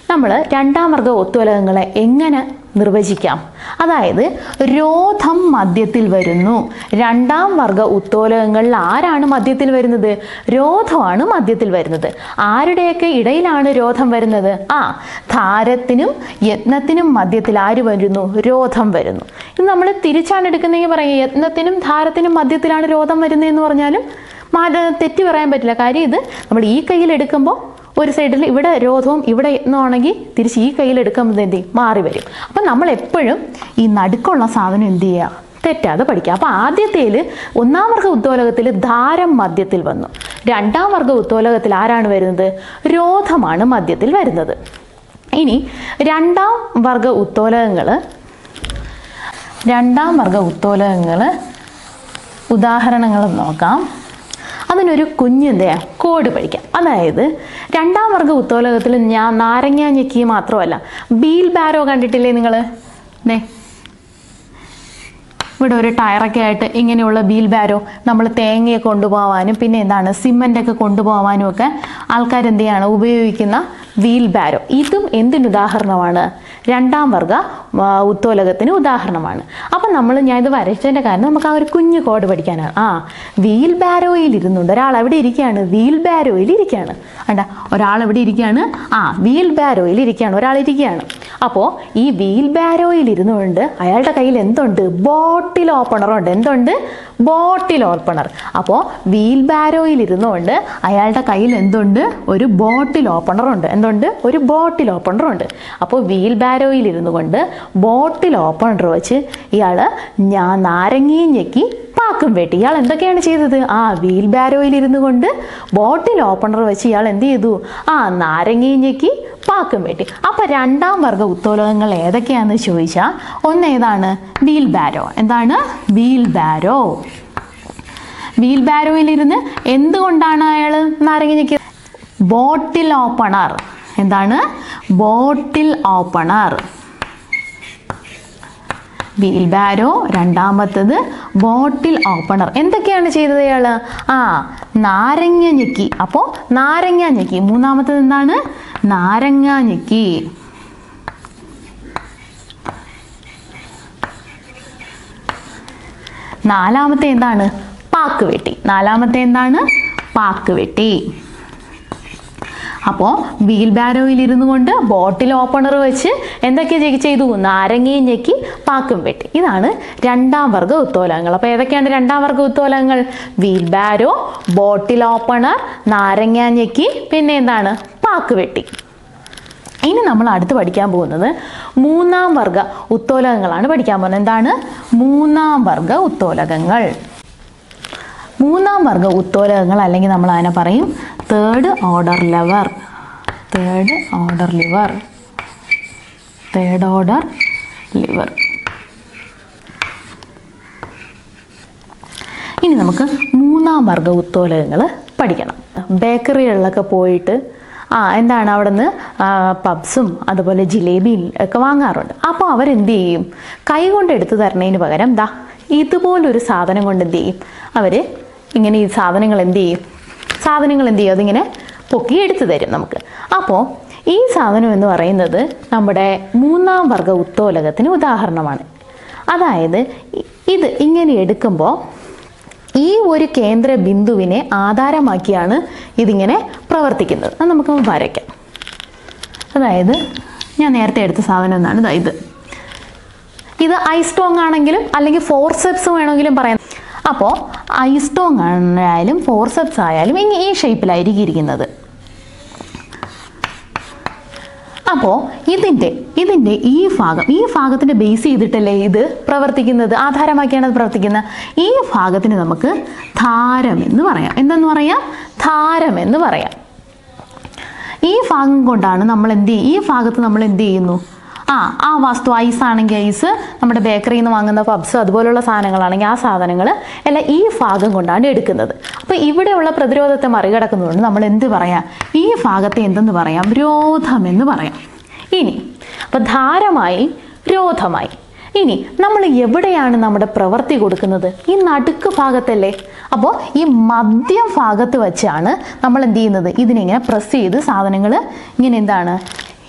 നമ്മൾ രണ്ടാം വർഗ ഒത്തോലകങ്ങളെ എങ്ങനെ നിർവചിക്കാം? അതായത് രോധം മധ്യത്തിൽ വരുന്നു. രണ്ടാം വർഗ ഉത്തോലകങ്ങളിൽ ആരാണ് മധ്യത്തിൽ വരുന്നത്? രോധമാണ് മധ്യത്തിൽ വരുന്നത്. ആരുടെയൊക്കെ ഇടയിലാണ് രോധം വരുന്നത്? ആ ധാരത്തിനും യത്നത്തിനും മധ്യത്തിൽ ആര് വരുന്നു? രോധം വരുന്നു. ഇത് നമ്മൾ തിരിച്ചാണ് എടുക്കുന്നതെങ്കിൽ പറയുക യത്നത്തിനും ധാരത്തിനും മധ്യത്തിലാണ് രോധം വരുന്നതെന്ന് പറഞ്ഞാലും തെറ്റി പറയാൻ പറ്റില്ല. കാര്യം ഇത് നമ്മൾ ഈ കയ്യിൽ എടുക്കുമ്പോൾ ഒരു സൈഡിൽ ഇവിടെ രോധവും ഇവിടെ യത്നമാണെങ്കിൽ തിരിച്ച് ഈ കയ്യിൽ എടുക്കുമ്പോൾ എന്ത് ചെയ്യും? മാറി വരും. അപ്പം നമ്മൾ എപ്പോഴും ഈ നടുക്കുള്ള സാധനം എന്ത് ചെയ്യുക? തെറ്റാതെ പഠിക്കുക. അപ്പോൾ ആദ്യത്തേൽ ഒന്നാം വർഗ ഉത്തോലകത്തിൽ ധാരം മധ്യത്തിൽ വന്നു. രണ്ടാം വർഗ ഉത്തോലകത്തിൽ ആരാണ് വരുന്നത്? രോധമാണ് മധ്യത്തിൽ വരുന്നത്. ഇനി രണ്ടാം വർഗ ഉത്തോലകങ്ങൾ രണ്ടാം വർഗ ഉത്തോലകങ്ങൾ ഉദാഹരണങ്ങൾ നോക്കാം. അതിനൊരു കുഞ്ഞെന്താ കോഡ് പഠിക്കാം. അതായത് രണ്ടാം വർഗ ഉത്തോലകത്തിൽ ഞാൻ നാരങ്ങ ഞെക്കി മാത്രമല്ല, വീൽ ബാരോ കണ്ടിട്ടില്ലേ നിങ്ങൾ? ദേ ഇവിടെ ഒരു ടയറൊക്കെ ആയിട്ട് ഇങ്ങനെയുള്ള വീൽ ബാരോ നമ്മൾ തേങ്ങയെ കൊണ്ടുപോകാനും പിന്നെ എന്താണ് സിമൻ്റൊക്കെ കൊണ്ടുപോകാനും ഒക്കെ ആൾക്കാർ എന്ത് ചെയ്യാണ് ഉപയോഗിക്കുന്ന വീൽ ബാരോ. ഇതും എന്തിന് ഉദാഹരണമാണ്? രണ്ടാം വർഗ ഉത്തോലകത്തിന് ഉദാഹരണമാണ്. അപ്പം നമ്മൾ ഞാൻ ഇത് വരച്ചതിൻ്റെ കാരണം നമുക്ക് ആ ഒരു കുഞ്ഞു കോഡ് പഠിക്കാനാണ്. ആ വീൽ ബാരോയിൽ ഇരുന്നുണ്ട് ഒരാൾ എവിടെ ഇരിക്കുകയാണ്? വീൽ ബാരോയിൽ ഇരിക്കുകയാണ്. അണ്ട ഒരാൾ എവിടെ ഇരിക്കുകയാണ്? ആ വീൽ ബാരോയിൽ ഇരിക്കുകയാണ്. ഒരാൾ ഇരിക്കുകയാണ്. അപ്പോൾ ഈ വീൽ ബാരോയിൽ ഇരുന്നുകൊണ്ട് അയാളുടെ കയ്യിൽ എന്തുണ്ട്? ബോട്ടിൽ ഓപ്പണറുണ്ട്. എന്തുണ്ട്? ബോട്ടിൽ ഓപ്പണർ. അപ്പോൾ വീൽ ബാരോയിൽ ഇരുന്നുകൊണ്ട് അയാളുടെ കയ്യിൽ എന്തുണ്ട്? ഒരു ബോട്ടിൽ ഓപ്പണറുണ്ട്. എന്തുണ്ട്? ഒരു ബോട്ടിൽ ഓപ്പണറുണ്ട്. അപ്പോൾ വീൽ ബാരോയിൽ ഇരുന്നു കൊണ്ട് ബോട്ടിൽ ഓപ്പണർ വെച്ച് ഇയാൾ ഞാൻ നാരങ്ങയും ഞെക്കി പാക്കും വെട്ടി. ഇയാൾ എന്തൊക്കെയാണ് ചെയ്തത്? ആ വീൽ ബാരോയിൽ ഇരുന്നു കൊണ്ട് ബോട്ടിൽ ഓപ്പണർ വെച്ച് ഇയാൾ എന്ത് ചെയ്തു? ആ നാരങ്ങയും ഞെക്കി പാക്കും വെട്ടി. അപ്പം രണ്ടാം വർഗ ഉത്തോലകങ്ങൾ ഏതൊക്കെയാണെന്ന് ചോദിച്ചാൽ ഒന്ന് ഏതാണ്? Wheelbarrow. എന്താണ്? വീൽ ബാരോ. വീൽ ബാരോയിലിരുന്ന് എന്തുകൊണ്ടാണ് അയാൾ നാരങ്ങ ഞെക്കിയത്? Bottle opener. എന്താണ്? Bottle opener. Wheelbarrow. രണ്ടാമത്തത് ബോട്ടിൽ ഓപ്പണർ. എന്തൊക്കെയാണ് ചെയ്തത് അയാൾ? ആ നാരങ്ങ ഞെക്കി. അപ്പോൾ നാരങ്ങ ഞെക്കി. മൂന്നാമത്തത് എന്താണ്? നാരങ്ങ ഞെക്കി. നാലാമത്തെ എന്താണ്? പാക്ക് വെട്ടി. നാലാമത്തെ എന്താണ്? പാക്ക് വെട്ടി. അപ്പോൾ വീൽ ബാരോയിൽ ഇരുന്നു കൊണ്ട് ബോട്ടിൽ ഓപ്പണർ വെച്ച് എന്തൊക്കെ ചെയ്തു? നാരങ്ങയും ഞെക്കി പാക്കും വെട്ടി. ഇതാണ് രണ്ടാം വർഗ ഉത്തോലകങ്ങൾ. അപ്പോൾ ഏതൊക്കെയാണ് രണ്ടാം വർഗ ഉത്തോലകങ്ങൾ? വീൽ ബാരോ, ബോട്ടിൽ ഓപ്പണർ, നാരങ്ങ ഞെക്കി, പിന്നെ എന്താണ്? പാക്ക് വെട്ടി. ഇനി നമ്മൾ അടുത്ത് പഠിക്കാൻ പോകുന്നത് മൂന്നാം വർഗ ഉത്തോലകങ്ങളാണ് പഠിക്കാൻ പോകുന്നത്. എന്താണ്? മൂന്നാം വർഗ ഉത്തോലകങ്ങൾ. മൂന്നാം വർഗ ഉത്തോലകങ്ങൾ അല്ലെങ്കിൽ നമ്മൾ അതിനെ പറയും third order lever. Third order lever. Third order lever. ഇനി നമുക്ക് മൂന്നാം വർഗ ഉത്തോലകങ്ങൾ പഠിക്കണം. ബേക്കറികളിലൊക്കെ പോയിട്ട് ആ എന്താണ് അവിടെ നിന്ന് പബ്സും അതുപോലെ ജിലേബിയും ഒക്കെ വാങ്ങാറുണ്ട്. അപ്പോൾ അവരെന്ത് ചെയ്യും? കൈ കൊണ്ട് എടുത്തു തരണതിന് പകരം ദാ ഇതുപോലൊരു സാധനം കൊണ്ട് എന്ത് ചെയ്യും? അവർ ഇങ്ങനെ ഈ സാധനങ്ങൾ എന്ത് ചെയ്യും? സാധനങ്ങൾ എന്ത് ചെയ്യും? അതിങ്ങനെ പൊക്കി എടുത്തു തരും നമുക്ക്. അപ്പോൾ ഈ സാധനം എന്ന് പറയുന്നത് നമ്മുടെ മൂന്നാം വർഗ ഉത്തോലകത്തിന് ഉദാഹരണമാണ്. അതായത് ഇത് ഇങ്ങനെ എടുക്കുമ്പോൾ ഈ ഒരു കേന്ദ്ര ബിന്ദുവിനെ ആധാരമാക്കിയാണ് ഇതിങ്ങനെ പ്രവർത്തിക്കുന്നത്. അത് നമുക്ക് വരയ്ക്കാം. അതായത് ഞാൻ നേരത്തെ എടുത്ത സാധനം എന്നാണ് ഇതാ ഇത്. ഇത് ഐസ്റ്റോങ് ആണെങ്കിലും അല്ലെങ്കിൽ ഫോർസെപ്സ് വേണമെങ്കിലും പറയാം. അപ്പോൾ ഐസ്റ്റോങ് ആയാലും ഫോർസെപ്സ് ആയാലും ഇങ്ങനെ ഈ ഷേപ്പിലായിരിക്കും ഇരിക്കുന്നത്. അപ്പോൾ ഇതിൻ്റെ ഇതിൻ്റെ ഈ ഭാഗം ഈ ഭാഗത്തിൻ്റെ ബേസ് ചെയ്തിട്ടല്ലേ ഇത് പ്രവർത്തിക്കുന്നത്, ആധാരമാക്കിയാണ് അത് പ്രവർത്തിക്കുന്നത്. ഈ ഭാഗത്തിന് നമുക്ക് ധാരം എന്ന് പറയാം. എന്തെന്ന് പറയാം? ധാരം എന്ന് പറയാം. ഈ ഭാഗം കൊണ്ടാണ് നമ്മൾ എന്ത് ഈ ഭാഗത്ത് നമ്മൾ എന്ത് ചെയ്യുന്നു? ആ ആ വസ്തു ഐസ് ആണെങ്കിൽ ഐസ്, നമ്മുടെ ബേക്കറിയിൽ നിന്ന് വാങ്ങുന്ന പബ്സ് അതുപോലുള്ള സാധനങ്ങളാണെങ്കിൽ ആ സാധനങ്ങൾ എല്ലാം ഈ ഭാഗം കൊണ്ടാണ് എടുക്കുന്നത്. അപ്പോൾ ഇവിടെയുള്ള പ്രതിരോധത്തെ മറികടക്കുന്നതുകൊണ്ട് നമ്മൾ എന്ത് പറയാം? ഈ ഭാഗത്തെ എന്തെന്ന് പറയാം? രോധം എന്ന് പറയാം. ഇനി അപ്പോൾ ധാരമായി രോധമായി. ഇനി നമ്മൾ എവിടെയാണ് നമ്മുടെ പ്രവൃത്തി കൊടുക്കുന്നത്? ഈ നടുക്ക് ഭാഗത്തല്ലേ. അപ്പോൾ ഈ മധ്യ ഭാഗത്ത് വെച്ചാണ് നമ്മൾ എന്ത് ചെയ്യുന്നത്? ഇതിനിങ്ങനെ പ്രസ് ചെയ്ത് സാധനങ്ങൾ ഇങ്ങനെ എന്താണ്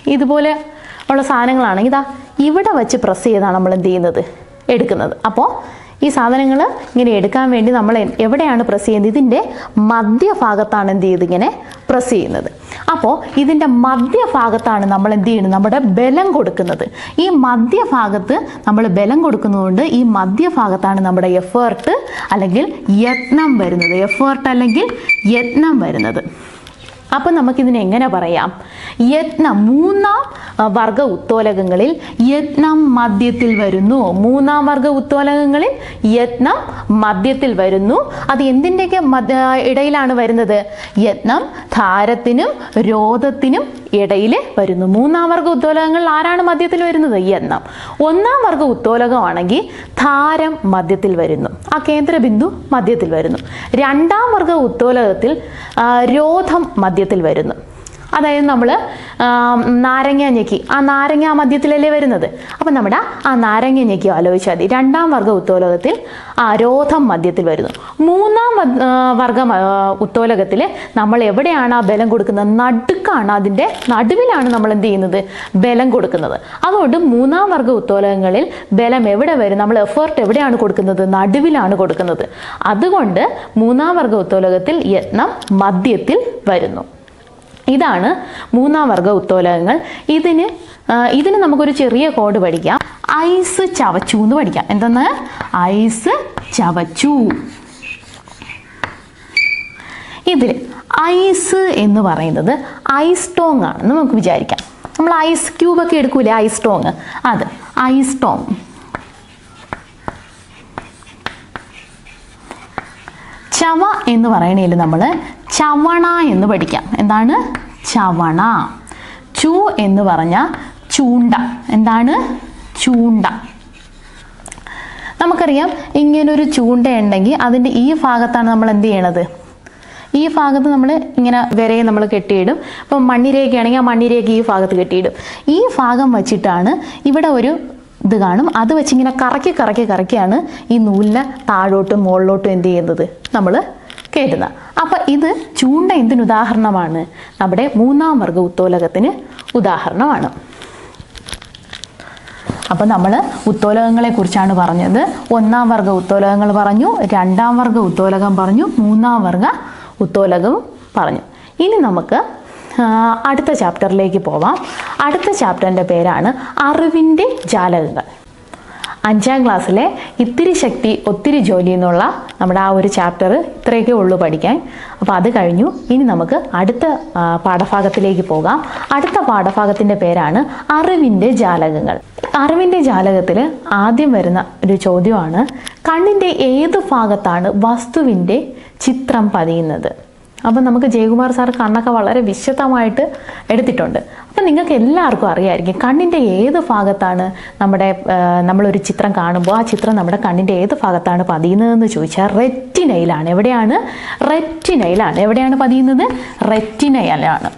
ഇതുപോലെ ഉള്ള സാധനങ്ങളാണെങ്കിൽ ഇതാ ഇവിടെ വെച്ച് പ്രസ് ചെയ്താണ് നമ്മൾ എന്ത് ചെയ്യുന്നത്, എടുക്കുന്നത്. അപ്പോൾ ഈ സാധനങ്ങൾ ഇങ്ങനെ എടുക്കാൻ വേണ്ടി നമ്മൾ എവിടെയാണ് പ്രസ് ചെയ്യുന്നത്? ഇതിൻ്റെ മധ്യഭാഗത്താണ് എന്ത് ചെയ്ത് ഇങ്ങനെ പ്രസ് ചെയ്യുന്നത്. അപ്പോൾ ഇതിൻ്റെ മധ്യഭാഗത്താണ് നമ്മൾ എന്ത് ചെയ്യുന്നത്, നമ്മുടെ ബലം കൊടുക്കുന്നത്. ഈ മധ്യഭാഗത്ത് നമ്മൾ ബലം കൊടുക്കുന്നതുകൊണ്ട് ഈ മധ്യഭാഗത്താണ് നമ്മുടെ എഫേർട്ട് അല്ലെങ്കിൽ യത്നം വരുന്നത്. എഫേർട്ട് അല്ലെങ്കിൽ യത്നം വരുന്നത്. അപ്പം നമുക്കിതിനെ എങ്ങനെ പറയാം? യത്നം മൂന്നാം വർഗ ഉത്തോലകങ്ങളിൽ യത്നം മധ്യത്തിൽ വരുന്നു. മൂന്നാം വർഗ ഉത്തോലകങ്ങളിൽ യത്നം മധ്യത്തിൽ വരുന്നു. അത് എന്തിൻ്റെയൊക്കെ ഇടയിലാണ് വരുന്നത്? യത്നം ധാരത്തിനും രോധത്തിനും ഇടയിൽ വരുന്നു. മൂന്നാം വർഗ ഉത്തോലകങ്ങളിൽ ആരാണ് മധ്യത്തിൽ വരുന്നത്? യത്നം. ഒന്നാം വർഗ ഉത്തോലകമാണെങ്കിൽ ധാരം മധ്യത്തിൽ വരുന്നു, ആ കേന്ദ്രബിന്ദു മധ്യത്തിൽ വരുന്നു. രണ്ടാം വർഗ ഉത്തോലകത്തിൽ രോധം മധ്യത്തിൽ വരുന്നു. അതായത് നമ്മൾ നാരങ്ങ ഞെക്കി, ആ നാരങ്ങ മധ്യത്തിലല്ലേ വരുന്നത്. അപ്പം നമ്മുടെ ആ നാരങ്ങ ഞെക്കി ആലോചിച്ചാൽ മതി. രണ്ടാം വർഗ ഉത്തോലകത്തിൽ ആ രോധം മധ്യത്തിൽ വരുന്നു. മൂന്നാം വർഗ ഉത്തോലകത്തിൽ നമ്മൾ എവിടെയാണ് ആ ബലം കൊടുക്കുന്നത്? നടുക്കാണ്, അതിൻ്റെ നടുവിലാണ് നമ്മൾ എന്ത് ചെയ്യുന്നത്? ബലം കൊടുക്കുന്നത്. അതുകൊണ്ട് മൂന്നാം വർഗ ഉത്തോലകങ്ങളിൽ ബലം എവിടെ വരും? നമ്മൾ എഫേർട്ട് എവിടെയാണ് കൊടുക്കുന്നത്? നടുവിലാണ് കൊടുക്കുന്നത്. അതുകൊണ്ട് മൂന്നാം വർഗ ഉത്തോലകത്തിൽ യത്നം മധ്യത്തിൽ വരുന്നു. ഇതാണ് മൂന്നാം വർഗ ഉത്തോലകങ്ങൾ. ഇതിന് ഇതിന് നമുക്കൊരു ചെറിയ കോഡ് പഠിക്കാം. ഐസ് ചവച്ചു എന്ന് പഠിക്കാം. എന്തെന്ന്? ഐസ് ചവച്ചു. ഇതിൽ ഐസ് എന്ന് പറയുന്നത് ഐസ് ടോങ് ആണെന്ന് നമുക്ക് വിചാരിക്കാം. നമ്മൾ ഐസ് ക്യൂബൊക്കെ എടുക്കൂലേ, ഐസ് ടോങ്, അത് ഐസ് ടോങ്. ചവ എന്ന് പറയണേൽ നമ്മൾ ചവണ എന്ന് പഠിക്കാം. എന്താണ്? ചവണ. ചൂ എന്ന് പറഞ്ഞാൽ ചൂണ്ട. എന്താണ്? ചൂണ്ട. നമുക്കറിയാം ഇങ്ങനൊരു ചൂണ്ട ഉണ്ടെങ്കിൽ അതിൻ്റെ ഈ ഭാഗത്താണ് നമ്മൾ എന്ത് ചെയ്യണത്? ഈ ഭാഗത്ത് നമ്മൾ ഇങ്ങനെ വരയെ നമ്മൾ കെട്ടിയിടും. ഇപ്പം മണ്ണിരയൊക്കെയാണെങ്കിൽ ആ മണ്ണിരയൊക്കെ ഈ ഭാഗത്ത് കെട്ടിയിടും. ഈ ഭാഗം വച്ചിട്ടാണ് ഇവിടെ ഒരു ഇത് കാണും, അത് വെച്ചിങ്ങനെ കറക്കി കറക്കി കറക്കിയാണ് ഈ നൂലിനെ താഴോട്ടും മുകളിലോട്ടും എന്ത് ചെയ്യുന്നത്? നമ്മൾ കയറ്റുന്നത്. അപ്പം ഇത് ചൂണ്ട എന്തിന് ഉദാഹരണമാണ്? നമ്മുടെ മൂന്നാം വർഗ ഉത്തോലകത്തിന് ഉദാഹരണമാണ്. അപ്പം നമ്മൾ ഉത്തോലകങ്ങളെ കുറിച്ചാണ് പറഞ്ഞത്. ഒന്നാം വർഗ ഉത്തോലകങ്ങൾ പറഞ്ഞു, രണ്ടാം വർഗ ഉത്തോലകം പറഞ്ഞു, മൂന്നാം വർഗ ഉത്തോലകവും പറഞ്ഞു. ഇനി നമുക്ക് അടുത്ത ചാപ്റ്ററിലേക്ക് പോവാം. അടുത്ത ചാപ്റ്ററിൻ്റെ പേരാണ് അറിവിൻ്റെ ജാലകങ്ങൾ. അഞ്ചാം ക്ലാസ്സിലെ ഇത്തിരി ശക്തി ഒത്തിരി ജോലി എന്നുള്ള നമ്മുടെ ആ ഒരു ചാപ്റ്റർ ഇത്രയൊക്കെ ഉള്ളൂ പഠിക്കാൻ. അപ്പോൾ അത് കഴിഞ്ഞു. ഇനി നമുക്ക് അടുത്ത പാഠഭാഗത്തിലേക്ക് പോകാം. അടുത്ത പാഠഭാഗത്തിൻ്റെ പേരാണ് അറിവിൻ്റെ ജാലകങ്ങൾ. അറിവിൻ്റെ ജാലകത്തിൽ ആദ്യം വരുന്ന ഒരു ചോദ്യമാണ്, കണ്ണിൻ്റെ ഏത് ഭാഗത്താണ് വസ്തുവിൻ്റെ ചിത്രം പതിയുന്നത്? അപ്പം നമുക്ക് ജയകുമാർ സാർ കണ്ണൊക്കെ വളരെ വിശദമായിട്ട് എടുത്തിട്ടുണ്ട്. അപ്പം നിങ്ങൾക്ക് എല്ലാവർക്കും അറിയാമായിരിക്കും കണ്ണിൻ്റെ ഏത് ഭാഗത്താണ് നമ്മുടെ നമ്മളൊരു ചിത്രം കാണുമ്പോൾ ആ ചിത്രം നമ്മുടെ കണ്ണിൻ്റെ ഏത് ഭാഗത്താണ് പതിയുന്നതെന്ന് ചോദിച്ചാൽ റെറ്റിനയിലാണ്. എവിടെയാണ്? റെറ്റിനയിലാണ്. എവിടെയാണ് പതിയുന്നത്? റെറ്റിനയിലാണ്.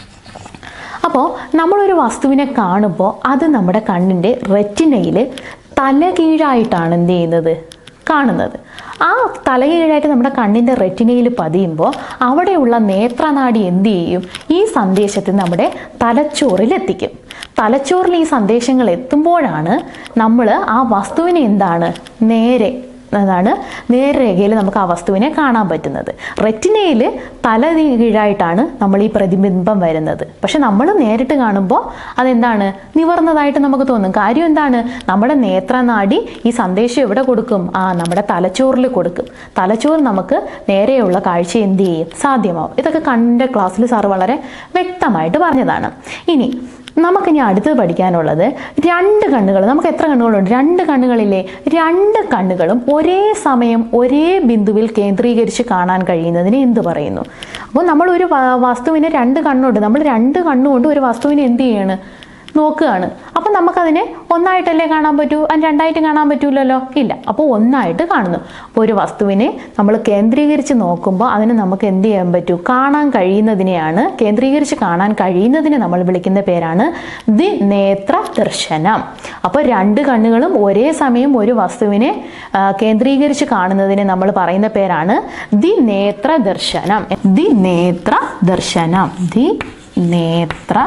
അപ്പോൾ നമ്മളൊരു വസ്തുവിനെ കാണുമ്പോൾ അത് നമ്മുടെ കണ്ണിൻ്റെ റെറ്റിനയിൽ തലകീഴായിട്ടാണ് എന്ത് ചെയ്യുന്നത്? കാണുന്നത്. ആ തലകീഴായിട്ട് നമ്മുടെ കണ്ണിൻ്റെ റെറ്റിനയിൽ പതിയുമ്പോൾ അവിടെയുള്ള നേത്രനാഡി എന്ത് ചെയ്യും? ഈ സന്ദേശത്തെ നമ്മുടെ തലച്ചോറിൽ എത്തിക്കും. തലച്ചോറിൽ ഈ സന്ദേശങ്ങൾ എത്തുമ്പോഴാണ് നമ്മൾ ആ വസ്തുവിനെ എന്താണ് നേരെ അതാണ് നേർരേഖയിൽ നമുക്ക് ആ വസ്തുവിനെ കാണാൻ പറ്റുന്നത്. റെറ്റിനയിൽ തല കീഴായിട്ടാണ് നമ്മൾ ഈ പ്രതിബിംബം വരുന്നത്. പക്ഷെ നമ്മൾ നേരിട്ട് കാണുമ്പോൾ അതെന്താണ്? നിവർന്നതായിട്ട് നമുക്ക് തോന്നും. കാര്യം എന്താണ്? നമ്മുടെ നേത്രനാഡി ഈ സന്ദേശം എവിടെ കൊടുക്കും? ആ നമ്മുടെ തലച്ചോറിൽ കൊടുക്കും. തലച്ചോറ് നമുക്ക് നേരെയുള്ള കാഴ്ച എന്ത് ചെയ്യും? സാധ്യമാവും. ഇതൊക്കെ കണ്ണിൻ്റെ ക്ലാസ്സിൽ സാറ് വളരെ വ്യക്തമായിട്ട് പറഞ്ഞതാണ്. ഇനി നമുക്കിനി അടുത്തത് പഠിക്കാനുള്ളത് രണ്ട് കണ്ണുകൾ. നമുക്ക് എത്ര കണ്ണുകളുണ്ട്? രണ്ട് കണ്ണുകളില്ലേ? രണ്ട് കണ്ണുകളും ഒരേ സമയം ഒരേ ബിന്ദുവിൽ കേന്ദ്രീകരിച്ച് കാണാൻ കഴിയുന്നതിന് എന്ത് പറയുന്നു? അപ്പോൾ നമ്മൾ ഒരു വസ്തുവിനെ രണ്ട് കണ്ണുണ്ട്, നമ്മൾ രണ്ട് കണ്ണുകൊണ്ട് ഒരു വസ്തുവിനെ എന്ത് ചെയ്യാണ്? നോക്കുകയാണ്. അപ്പം നമുക്കതിനെ ഒന്നായിട്ടല്ലേ കാണാൻ പറ്റൂ? അതിന് രണ്ടായിട്ട് കാണാൻ പറ്റൂലല്ലോ? ഇല്ല. അപ്പോൾ ഒന്നായിട്ട് കാണുന്നു. അപ്പോൾ ഒരു വസ്തുവിനെ നമ്മൾ കേന്ദ്രീകരിച്ച് നോക്കുമ്പോൾ അതിന് നമുക്ക് എന്ത് ചെയ്യാൻ പറ്റൂ? കാണാൻ കഴിയുന്നതിനെയാണ്, കേന്ദ്രീകരിച്ച് കാണാൻ കഴിയുന്നതിനെ നമ്മൾ വിളിക്കുന്ന പേരാണ് ദ്വിനേത്ര ദർശനം. അപ്പോൾ രണ്ട് കണ്ണുകളും ഒരേ സമയം ഒരു വസ്തുവിനെ കേന്ദ്രീകരിച്ച് കാണുന്നതിനെ നമ്മൾ പറയുന്ന പേരാണ് ദ്വിനേത്ര ദർശനം. ദ്വിനേത്ര ദർശനം. ദ്വിനേത്ര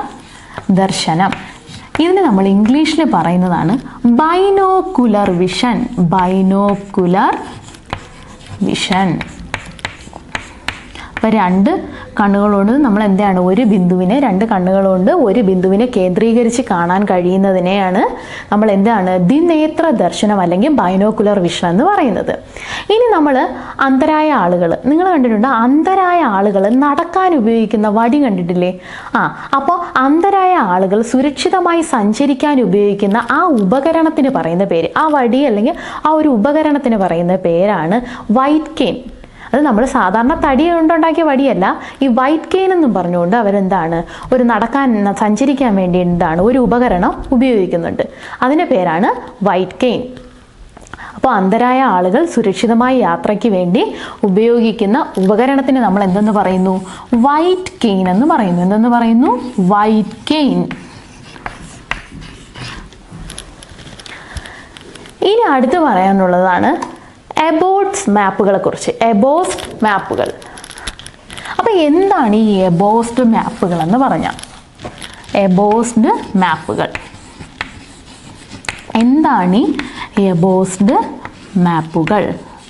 ദർശനം. ഇതിന് നമ്മൾ ഇംഗ്ലീഷിൽ പറയുന്നതാണ് ബൈനോക്കുലർ വിഷൻ. Binocular vision. അപ്പോൾ രണ്ട് കണ്ണുകളുകൊണ്ട് നമ്മൾ എന്താണ് ഒരു ബിന്ദുവിനെ രണ്ട് കണ്ണുകളുകൊണ്ട് ഒരു ബിന്ദുവിനെ കേന്ദ്രീകരിച്ച് കാണാൻ കഴിയുന്നതിനെയാണ് നമ്മൾ എന്താണ് ദ്വിനേത്ര ദർശനം അല്ലെങ്കിൽ ബൈനോക്കുലർ വിഷൻ എന്ന് പറയുന്നത്. ഇനി നമ്മൾ അന്ധരായ ആളുകൾ, നിങ്ങൾ കണ്ടിട്ടുണ്ട് അന്ധരായ ആളുകൾ നടക്കാൻ ഉപയോഗിക്കുന്ന വടി കണ്ടിട്ടില്ലേ? ആ അപ്പോൾ അന്ധരായ ആളുകൾ സുരക്ഷിതമായി സഞ്ചരിക്കാൻ ഉപയോഗിക്കുന്ന ആ ഉപകരണത്തിന് പറയുന്ന പേര്, ആ വടി അല്ലെങ്കിൽ ആ ഒരു ഉപകരണത്തിന് പറയുന്ന പേരാണ് വൈറ്റ് കെയിൻ. അത് നമ്മൾ സാധാരണ തടി കൊണ്ടുണ്ടാക്കിയ വടിയല്ല. ഈ വൈറ്റ് കെയിൻ എന്നും പറഞ്ഞുകൊണ്ട് അവരെന്താണ് ഒരു നടക്കാൻ സഞ്ചരിക്കാൻ വേണ്ടി എന്താണ് ഒരു ഉപകരണം ഉപയോഗിക്കുന്നുണ്ട്. അതിൻ്റെ പേരാണ് വൈറ്റ് കെയിൻ. അപ്പോൾ അന്ധരായ ആളുകൾ സുരക്ഷിതമായ യാത്രയ്ക്ക് വേണ്ടി ഉപയോഗിക്കുന്ന ഉപകരണത്തിന് നമ്മൾ എന്തെന്ന് പറയുന്നു? വൈറ്റ് കെയിൻ എന്ന് പറയുന്നു. എന്തെന്ന് പറയുന്നു? White cane. ഇനി അടുത്ത് പറയാനുള്ളതാണ് എബോട്ട്സ് മാപ്പുകളെ കുറിച്ച്. എബോസ്ഡ് മാപ്പുകൾ. അപ്പോൾ എന്താണ് ഈ എബോസ്ഡ് മാപ്പുകൾ എന്ന് പറഞ്ഞാൽ? എബോസ്ഡ് മാപ്പുകൾ എന്താണ്? ഈ എബോസ്ഡ് മാപ്പുകൾ